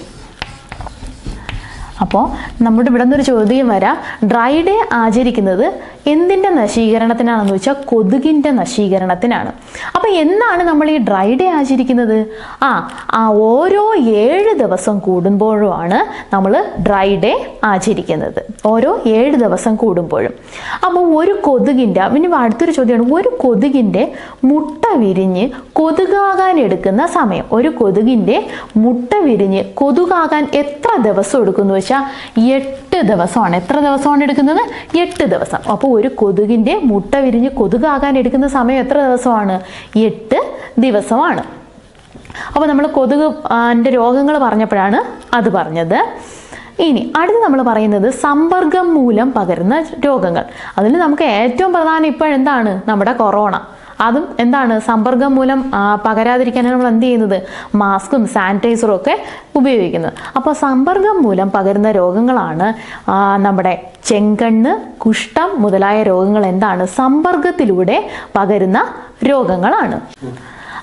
അപ്പോൾ നമ്മുടെ ഇവിടെ നിന്നൊരു ചോദ്യം വരാം, ഡ്രൈ ഡേ ആചരിക്കുന്നത് എന്തിൻ്റെ നശീകരണത്തിനാണെന്ന് വെച്ചാൽ കൊതുകിൻ്റെ നശീകരണത്തിനാണ്. അപ്പോൾ എന്നാണ് നമ്മൾ ഈ ഡ്രൈ ഡേ ആചരിക്കുന്നത്? ആ ആ ഓരോ ഏഴ് ദിവസം കൂടുമ്പോഴുമാണ് നമ്മൾ ഡ്രൈ ഡേ ആചരിക്കുന്നത്. ഓരോ ഏഴ് ദിവസം കൂടുമ്പോഴും. അപ്പോൾ ഒരു കൊതുകിൻ്റെ, പിന്നെ അടുത്തൊരു ചോദ്യമാണ്, ഒരു കൊതുകിൻ്റെ മുട്ട വിരിഞ്ഞ് കൊതുകാകാൻ എടുക്കുന്ന സമയം. ഒരു കൊതുകിൻ്റെ മുട്ട വിരിഞ്ഞ് കൊതുകാകാൻ എത്ര ദിവസം എടുക്കുന്നു വെച്ചാൽ എട്ട് ദിവസമാണ്. എത്ര ദിവസമാണ് എടുക്കുന്നത്? എട്ട് ദിവസം. അപ്പോൾ ഒരു കൊതുകിൻ്റെ മുട്ട വിരിഞ്ഞ് കൊതുകാകാൻ എടുക്കുന്ന സമയം എത്ര ദിവസമാണ്? എട്ട് ദിവസമാണ്. അപ്പോൾ നമ്മൾ കൊതുകിൻ്റെ രോഗങ്ങൾ പറഞ്ഞപ്പോഴാണ് അത് പറഞ്ഞത്. ഇനി അടുത്ത് നമ്മൾ പറയുന്നത് സമ്പർക്കം മൂലം പകരുന്ന രോഗങ്ങൾ. അതിൽ നമുക്ക് ഏറ്റവും പ്രധാനം ഇപ്പോഴെന്താണ്? നമ്മുടെ കൊറോണ. അതും എന്താണ്? സമ്പർക്കം മൂലം പകരാതിരിക്കാനാണ് നമ്മൾ എന്ത് ചെയ്യുന്നത്? മാസ്കും സാനിറ്റൈസറും ഒക്കെ ഉപയോഗിക്കുന്നത്. അപ്പോൾ സമ്പർക്കം മൂലം പകരുന്ന രോഗങ്ങളാണ് നമ്മുടെ ചെങ്കണ്ണ്, കുഷ്ഠം മുതലായ രോഗങ്ങൾ എന്താണ്? സമ്പർക്കത്തിലൂടെ പകരുന്ന രോഗങ്ങളാണ്.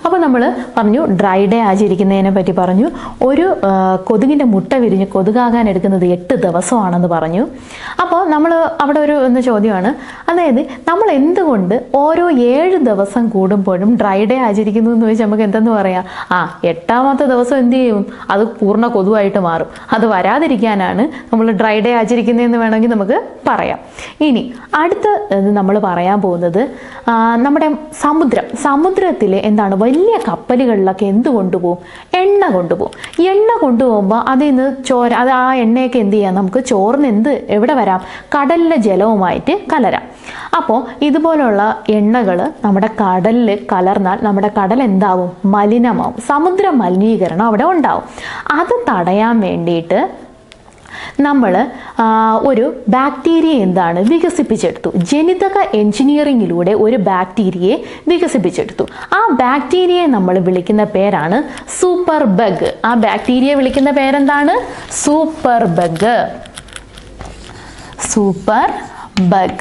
അപ്പോൾ നമ്മൾ പറഞ്ഞു ഡ്രൈ ഡേ ആചരിക്കുന്നതിനെ പറ്റി പറഞ്ഞു. ഒരു കൊതുകിൻ്റെ മുട്ട വിരിഞ്ഞ് കൊതുകാകാൻ എടുക്കുന്നത് എട്ട് ദിവസമാണെന്ന് പറഞ്ഞു. അപ്പോൾ നമ്മൾ അവിടെ ഒരു ഒന്ന് ചോദ്യമാണ്, അതായത് നമ്മൾ എന്തുകൊണ്ട് ഓരോ ഏഴ് ദിവസം കൂടുമ്പോഴും ഡ്രൈ ഡേ ആചരിക്കുന്നു എന്ന് ചോദിച്ചാൽ നമുക്ക് എന്തെന്ന് പറയാം? ആ എട്ടാമത്തെ ദിവസം എന്ത് ചെയ്യും? അത് പൂർണ്ണ കൊതുവായിട്ട് മാറും. അത് വരാതിരിക്കാനാണ് നമ്മൾ ഡ്രൈ ഡേ ആചരിക്കുന്നതെന്ന് വേണമെങ്കിൽ നമുക്ക് പറയാം. ഇനി അടുത്ത നമ്മൾ പറയാൻ പോകുന്നത് നമ്മുടെ സമുദ്രം. സമുദ്രത്തിൽ എന്താണ്, വലിയ കപ്പലുകളിലൊക്കെ എന്ത് കൊണ്ടുപോകും? എണ്ണ കൊണ്ടുപോകും. എണ്ണ കൊണ്ടുപോകുമ്പോൾ അതിൽ നിന്ന് ചോര, അത് ആ എണ്ണയൊക്കെ എന്ത് ചെയ്യാം? നമുക്ക് ചോറിന് എന്ത് എവിടെ വരാം? കടലിലെ ജലവുമായിട്ട് കലരാം. അപ്പോൾ ഇതുപോലുള്ള എണ്ണകൾ നമ്മുടെ കടലിൽ കലർന്നാൽ നമ്മുടെ കടൽ എന്താവും? മലിനമാവും. സമുദ്ര മലിനീകരണം അവിടെ ഉണ്ടാവും. അത് തടയാൻ വേണ്ടിയിട്ട് നമ്മൾ ഒരു ബാക്ടീരിയ എന്താണ് വികസിപ്പിച്ചെടുത്തു. ജനിതക എഞ്ചിനീയറിങ്ങിലൂടെ ഒരു ബാക്ടീരിയയെ വികസിപ്പിച്ചെടുത്തു. ആ ബാക്ടീരിയയെ നമ്മൾ വിളിക്കുന്ന പേരാണ് സൂപ്പർ ബഗ്. ആ ബാക്ടീരിയയെ വിളിക്കുന്ന പേരെന്താണ്? Superbug. Superbug.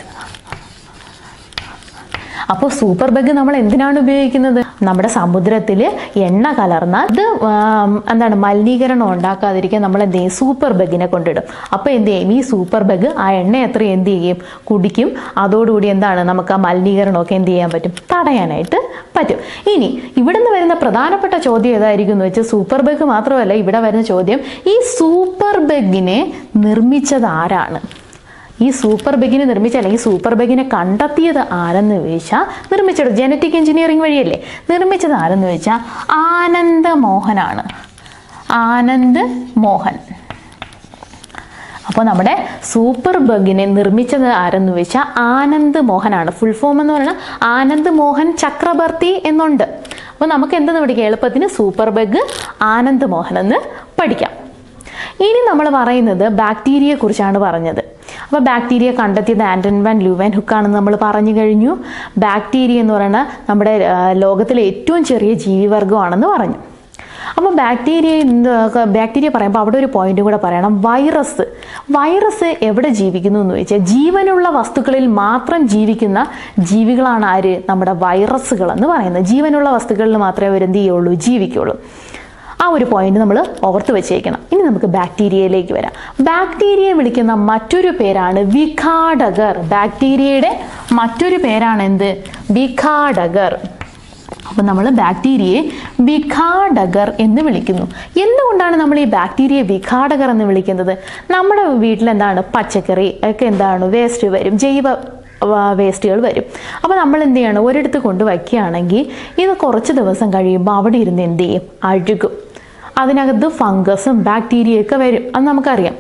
അപ്പോൾ സൂപ്പർ ബഗ് നമ്മൾ എന്തിനാണ് ഉപയോഗിക്കുന്നത്? നമ്മുടെ സമുദ്രത്തിൽ എണ്ണ കലർന്നാൽ ഇത് എന്താണ് മലിനീകരണം ഉണ്ടാക്കാതിരിക്കാൻ നമ്മൾ എന്ത് ചെയ്യും? സൂപ്പർ ബഗിനെ കൊണ്ടിടും. അപ്പോൾ എന്ത് ചെയ്യും? ഈ സൂപ്പർ ബഗ് ആ എണ്ണ എത്ര എന്ത് ചെയ്യും? കുടിക്കും. അതോടുകൂടി എന്താണ് നമുക്ക് ആ മലിനീകരണമൊക്കെ എന്ത് ചെയ്യാൻ പറ്റും? തടയാനായിട്ട് പറ്റും. ഇനി ഇവിടുന്ന് വരുന്ന പ്രധാനപ്പെട്ട ചോദ്യം ഏതായിരിക്കും എന്ന് വെച്ചാൽ, സൂപ്പർ ബഗ് മാത്രമല്ല, ഇവിടെ വരുന്ന ചോദ്യം ഈ സൂപ്പർ ബഗിനെ നിർമ്മിച്ചത് ആരാണ്? ഈ സൂപ്പർ ബഗിനെ നിർമ്മിച്ച അല്ലെങ്കിൽ സൂപ്പർ ബഗിനെ കണ്ടെത്തിയത് ആരെന്ന് ചോദിച്ചാൽ, നിർമ്മിച്ചത് ജനറ്റിക് എഞ്ചിനീയറിംഗ് വഴിയല്ലേ. നിർമ്മിച്ചത് ആരെന്ന് ചോദിച്ചാൽ ആനന്ദ് മോഹനാണ്. ആനന്ദ് മോഹൻ. അപ്പോൾ നമ്മുടെ സൂപ്പർ ബഗിനെ നിർമ്മിച്ചത് ആരെന്ന് ചോദിച്ചാൽ ആനന്ദ് മോഹനാണ്. ഫുൾ ഫോം എന്ന് പറയുന്നത് ആനന്ദ് മോഹൻ ചക്രബർത്തി എന്നുണ്ട്. അപ്പോൾ നമുക്ക് എന്തെന്ന് പഠിക്കാം? എളുപ്പത്തിന് സൂപ്പർ ബഗ് ആനന്ദ് മോഹൻ എന്ന് പഠിക്കാം. ഇനി നമ്മൾ പറയുന്നത് ബാക്ടീരിയയെ കുറിച്ചാണ് പറഞ്ഞത്. അപ്പോൾ ബാക്ടീരിയ കണ്ടെത്തിയത് ആൻറ്റൺ വാൻ ല്യൂവൻഹുക്ക് ആണെന്ന് നമ്മൾ പറഞ്ഞു കഴിഞ്ഞു. ബാക്ടീരിയ എന്ന് പറയുന്നത് നമ്മുടെ ലോകത്തിലെ ഏറ്റവും ചെറിയ ജീവിവർഗമാണെന്ന് പറഞ്ഞു. അപ്പോൾ ബാക്ടീരിയ ബാക്ടീരിയ പറയുമ്പോൾ അവിടെ ഒരു പോയിന്റ് കൂടെ പറയണം, വൈറസ്. വൈറസ് എവിടെ ജീവിക്കുന്നു എന്ന് ചോദിച്ചാൽ, ജീവനുള്ള വസ്തുക്കളിൽ മാത്രം ജീവിക്കുന്ന ജീവികളാണ് ആര്? നമ്മുടെ വൈറസുകൾ എന്ന് പറയുന്നത്. ജീവനുള്ള വസ്തുക്കളിൽ മാത്രമേ അവർ എന്ത് ചെയ്യുള്ളൂ? ജീവിക്കുള്ളൂ. ആ ഒരു പോയിന്റ് നമ്മൾ ഓർത്ത് വെച്ചേക്കണം. ഇനി നമുക്ക് ബാക്ടീരിയയിലേക്ക് വരാം. ബാക്ടീരിയയെ വിളിക്കുന്ന മറ്റൊരു പേരാണ് വിഘാടകർ. ബാക്ടീരിയയുടെ മറ്റൊരു പേരാണ് എന്ത്? വിഘാടകർ. അപ്പം നമ്മൾ ബാക്ടീരിയയെ വിഘാടകർ എന്ന് വിളിക്കുന്നു. എന്തുകൊണ്ടാണ് നമ്മൾ ഈ ബാക്ടീരിയയെ വിഘാടകർ എന്ന് വിളിക്കുന്നത്? നമ്മുടെ വീട്ടിൽ എന്താണ് പച്ചക്കറി ഒക്കെ എന്താണ് വേസ്റ്റ് വരും, ജൈവ വേസ്റ്റുകൾ വരും. അപ്പോൾ നമ്മൾ എന്ത് ചെയ്യണം? ഒരിടത്ത് കൊണ്ട് വയ്ക്കുകയാണെങ്കിൽ ഇത് കുറച്ച് ദിവസം കഴിയുമ്പോൾ അവിടെ ഇരുന്ന് എന്ത് ചെയ്യും? അഴുകും. അതിനകത്ത് ഫംഗസും ബാക്ടീരിയയൊക്കെ വരും. അത് നമുക്കറിയാം.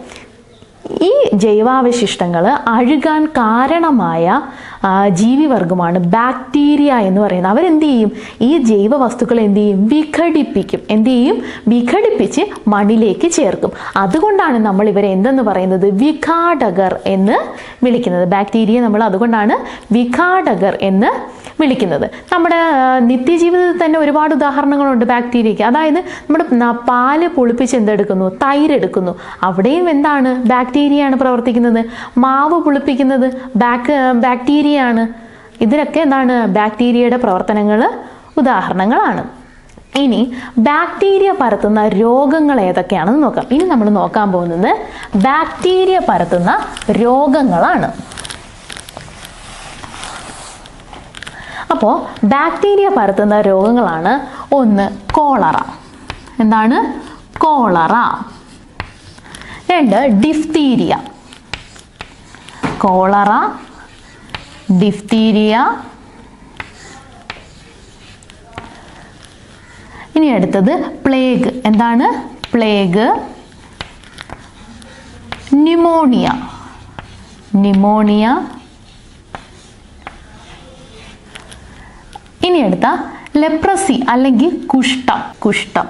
ഈ ജൈവാവശിഷ്ടങ്ങൾ അഴുകാൻ കാരണമായ ജീവിവർഗമാണ് ബാക്ടീരിയ എന്ന് പറയുന്നത്. അവരെന്ത് ചെയ്യും? ഈ ജൈവ വസ്തുക്കളെ എന്ത് ചെയ്യും? വിഘടിപ്പിക്കും. എന്ത് ചെയ്യും? വിഘടിപ്പിച്ച് മണ്ണിലേക്ക് ചേർക്കും. അതുകൊണ്ടാണ് നമ്മൾ ഇവരെ എന്തെന്ന് പറയുന്നത്? വിഘാടകർ എന്ന് വിളിക്കുന്നത്. ബാക്ടീരിയ നമ്മൾ അതുകൊണ്ടാണ് വിഘാടകർ എന്ന് വിളിക്കുന്നത്. നമ്മുടെ നിത്യജീവിതത്തിൽ തന്നെ ഒരുപാട് ഉദാഹരണങ്ങളുണ്ട് ബാക്ടീരിയയ്ക്ക്. അതായത് നമ്മുടെ പാല് പുളിപ്പിച്ച് എന്തെടുക്കുന്നു? തൈരെടുക്കുന്നു. അവിടെയും എന്താണ്? ബാക്ടീരിയയാണ് പ്രവർത്തിക്കുന്നത്. മാവ് പുളിപ്പിക്കുന്നത് ബാക് ബാക്ടീരിയയാണ്. ഇതിലൊക്കെ എന്താണ്? ബാക്ടീരിയയുടെ പ്രവർത്തനങ്ങൾ ഉദാഹരണങ്ങളാണ്. ഇനി ബാക്ടീരിയ പരത്തുന്ന രോഗങ്ങൾ ഏതൊക്കെയാണെന്ന് നോക്കാം. ഇനി നമ്മൾ നോക്കാൻ പോകുന്നത് ബാക്ടീരിയ പരത്തുന്ന രോഗങ്ങളാണ്. അപ്പോൾ ബാക്ടീരിയ പരത്തുന്ന രോഗങ്ങളാണ് ഒന്ന് കോളറ. എന്താണ്? കോളറ. രണ്ട് ഡിഫ്തീരിയ. Cholera, diphtheria. ഇനി അടുത്തത് പ്ലേഗ്. എന്താണ്? പ്ലേഗ്. ന്യൂമോണിയ. ന്യൂമോണിയ. ഇനി അടുത്ത ലെപ്രസി അല്ലെങ്കിൽ കുഷ്ഠം. കുഷ്ഠം.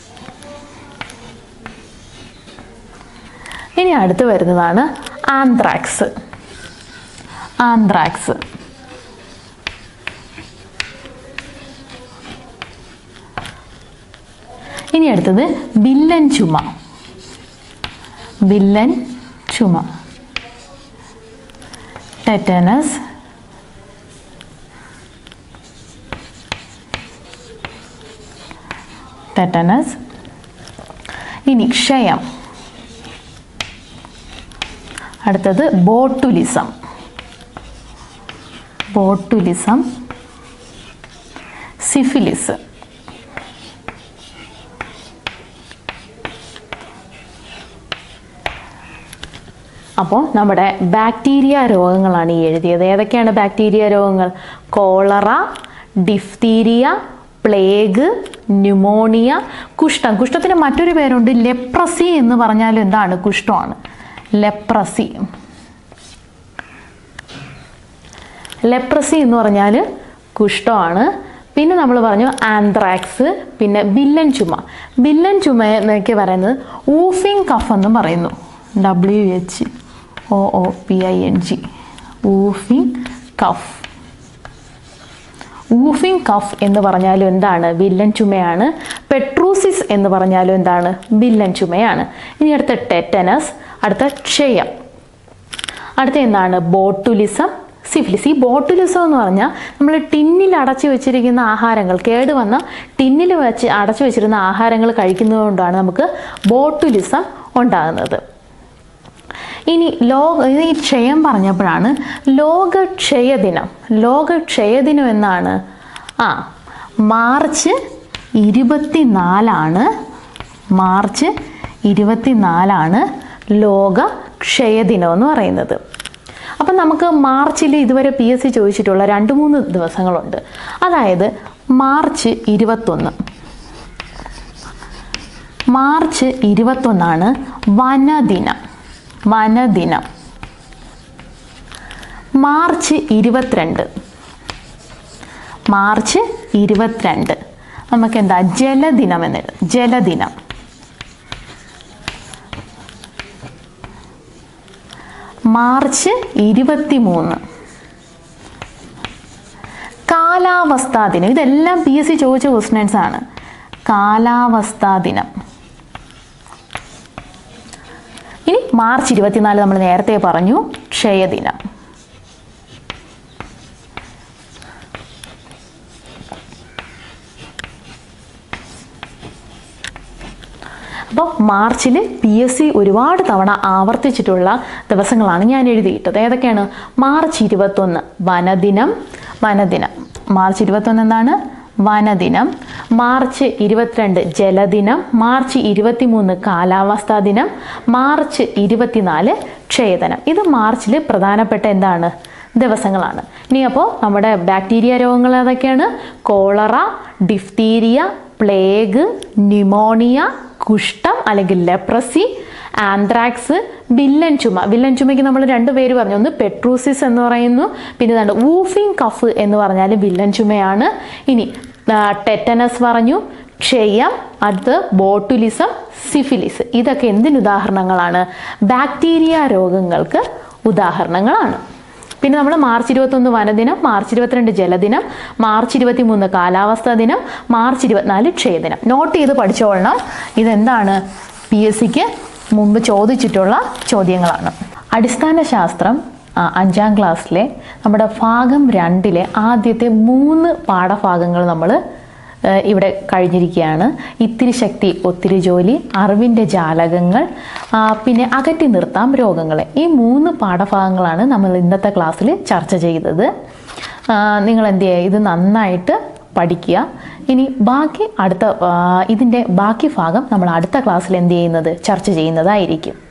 ഇനി അടുത്ത് വരുന്നതാണ് ആന്ത്രാക്സ്. ആന്ത്രാക്സ്. ഇനി അടുത്തത് വില്ലൻ ചുമ. വില്ലൻ ചുമ. ടെറ്റനസ്. ടെറ്റനസ്. ഇനി ക്ഷയം, അടുത്തത് ബോട്ടുലിസം. Botulism, syphilis. അപ്പോൾ നമ്മുടെ ബാക്ടീരിയ രോഗങ്ങളാണ് ഈ എഴുതിയത്. ഏതൊക്കെയാണ് ബാക്ടീരിയ രോഗങ്ങൾ? കോളറ, ഡിഫ്തീരിയ, പ്ലേഗ്, ന്യൂമോണിയ, കുഷ്ഠം. കുഷ്ഠത്തിന് മറ്റൊരു പേരുണ്ട്, ലെപ്രസി എന്ന് പറഞ്ഞാൽ എന്താണ്? കുഷ്ഠമാണ്. ലെപ്രസി. ലെപ്രസി എന്ന് പറഞ്ഞാൽ കുഷ്ഠമാണ്. പിന്നെ നമ്മൾ പറഞ്ഞു ആന്ത്രാക്സ്, പിന്നെ വില്ലൻ ചുമ. വില്ലൻ ചുമ എന്നൊക്കെ പറയുന്നത് ഊഫിംഗ് കഫ് എന്നും പറയുന്നു. W H O O P I N G, whooping cough. Whooping cough എന്ന് പറഞ്ഞാലും എന്താണ്? വില്ലൻ ചുമയാണ്. പെട്രൂസിസ് എന്ന് പറഞ്ഞാലും എന്താണ്? വില്ലൻ ചുമയാണ്. ഇനി അടുത്ത ടെറ്റനസ്, അടുത്ത ക്ഷയം, അടുത്ത എന്താണ്? Botulism, syphilis. ഈ ബോട്ടുലിസം എന്ന് പറഞ്ഞാൽ നമ്മൾ ടിന്നിൽ അടച്ചു വെച്ചിരിക്കുന്ന ആഹാരങ്ങൾ, കേടുവന്ന ടിന്നിൽ വെച്ച് അടച്ചു വെച്ചിരുന്ന ആഹാരങ്ങൾ കഴിക്കുന്നത് കൊണ്ടാണ് നമുക്ക് ബോട്ടുലിസം ഉണ്ടാകുന്നത്. ഇനി ലോക ഈ ക്ഷയം പറഞ്ഞപ്പോഴാണ് ലോക ക്ഷയദിനം. ലോക ക്ഷയദിനം എന്നാണ്? ആ മാർച്ച് ഇരുപത്തി നാലാണ് മാർച്ച് ഇരുപത്തി നാലാണ് ലോക ക്ഷയദിനം എന്ന് പറയുന്നത്. അപ്പം നമുക്ക് മാർച്ചിൽ ഇതുവരെ പി എസ് സി ചോദിച്ചിട്ടുള്ള രണ്ട് മൂന്ന് ദിവസങ്ങളുണ്ട്. അതായത് മാർച്ച് ഇരുപത്തൊന്ന് മാർച്ച് ഇരുപത്തൊന്നാണ് വനദിനം. വനദിനം. മാർച്ച് ഇരുപത്തിരണ്ട് മാർച്ച് ഇരുപത്തിരണ്ട് നമുക്ക് എന്താ? ജലദിനം എന്ന്. ജലദിനം. മാർച്ച് ഇരുപത്തി മൂന്ന് കാലാവസ്ഥാ ദിനം. ഇതെല്ലാം പി എസ് സി ചോദിച്ച ക്വസ്റ്റ്യൻസ് ആണ്. കാലാവസ്ഥാ ദിനം. ഇനി മാർച്ച് ഇരുപത്തിനാല് നമ്മൾ നേരത്തെ പറഞ്ഞു, ക്ഷയദിനം. അപ്പോൾ മാർച്ചിൽ പി എസ് സി ഒരുപാട് തവണ ആവർത്തിച്ചിട്ടുള്ള ദിവസങ്ങളാണ് ഞാൻ എഴുതിയിട്ടത്. ഏതൊക്കെയാണ്? മാർച്ച് ഇരുപത്തൊന്ന് വനദിനം. വനദിനം. മാർച്ച് ഇരുപത്തൊന്ന് എന്താണ്? വനദിനം. മാർച്ച് ഇരുപത്തിരണ്ട് ജലദിനം. മാർച്ച് ഇരുപത്തി മൂന്ന് കാലാവസ്ഥാ ദിനം. മാർച്ച് ഇരുപത്തിനാല് ക്ഷയദിനം. ഇത് മാർച്ചിൽ പ്രധാനപ്പെട്ട എന്താണ്? ദിവസങ്ങളാണ്. ഇനി അപ്പോൾ നമ്മുടെ ബാക്ടീരിയ രോഗങ്ങൾ ഏതൊക്കെയാണ്? കോളറ, ഡിഫ്തീരിയ, പ്ലേഗ്, ന്യൂമോണിയ, കുഷ്ഠം അല്ലെങ്കിൽ ലെപ്രസി, ആന്ത്രാക്സ്, വില്ലൻ ചുമ. വില്ലൻ ചുമയ്ക്ക് നമ്മൾ രണ്ട് പേര് പറഞ്ഞു. ഒന്ന് പെട്രൂസിസ് എന്ന് പറയുന്നു, പിന്നെ ഇതാണ് ഊഫിംഗ് കഫ് എന്ന് പറഞ്ഞാൽ വില്ലൻ ചുമയാണ്. ഇനി ടെറ്റനസ് പറഞ്ഞു, ക്ഷയം, അടുത്ത് ബോട്ടുലിസം, സിഫിലിസ്. ഇതൊക്കെ എന്തിന് ഉദാഹരണങ്ങളാണ്? ബാക്ടീരിയ രോഗങ്ങൾക്ക് ഉദാഹരണങ്ങളാണ്. പിന്നെ നമ്മൾ മാർച്ച് ഇരുപത്തൊന്ന് വനദിനം, മാർച്ച് ഇരുപത്തിരണ്ട് ജലദിനം, മാർച്ച് ഇരുപത്തി മൂന്ന് കാലാവസ്ഥാ ദിനം, മാർച്ച് ഇരുപത്തിനാല് ക്ഷയദിനം. നോട്ട് ചെയ്ത് പഠിച്ചോളണം. ഇതെന്താണ്? പി എസ് സിക്ക് മുമ്പ് ചോദിച്ചിട്ടുള്ള ചോദ്യങ്ങളാണ്. അടിസ്ഥാന ശാസ്ത്രം അഞ്ചാം ക്ലാസ്സിലെ നമ്മുടെ ഭാഗം രണ്ടിലെ ആദ്യത്തെ മൂന്ന് പാഠഭാഗങ്ങൾ നമ്മൾ ഇവിടെ കഴിഞ്ഞിരിക്കുകയാണ്. ഇത്തിരി ശക്തി ഒത്തിരി ജോലി, അറിവിൻ്റെ ജാലകങ്ങൾ, പിന്നെ അകറ്റി നിർത്താം രോഗങ്ങളെ. ഈ മൂന്ന് പാഠഭാഗങ്ങളാണ് നമ്മൾ ഇന്നത്തെ ക്ലാസ്സിൽ ചർച്ച ചെയ്തത്. നിങ്ങൾ എന്ത് ചെയ്യുക? ഇത് നന്നായിട്ട് പഠിക്കുക. ഇനി ബാക്കി അടുത്ത ഇതിൻ്റെ ബാക്കി ഭാഗം നമ്മൾ അടുത്ത ക്ലാസ്സിൽ എന്ത് ചെയ്യുന്നത്? ചർച്ച ചെയ്യുന്നതായിരിക്കും.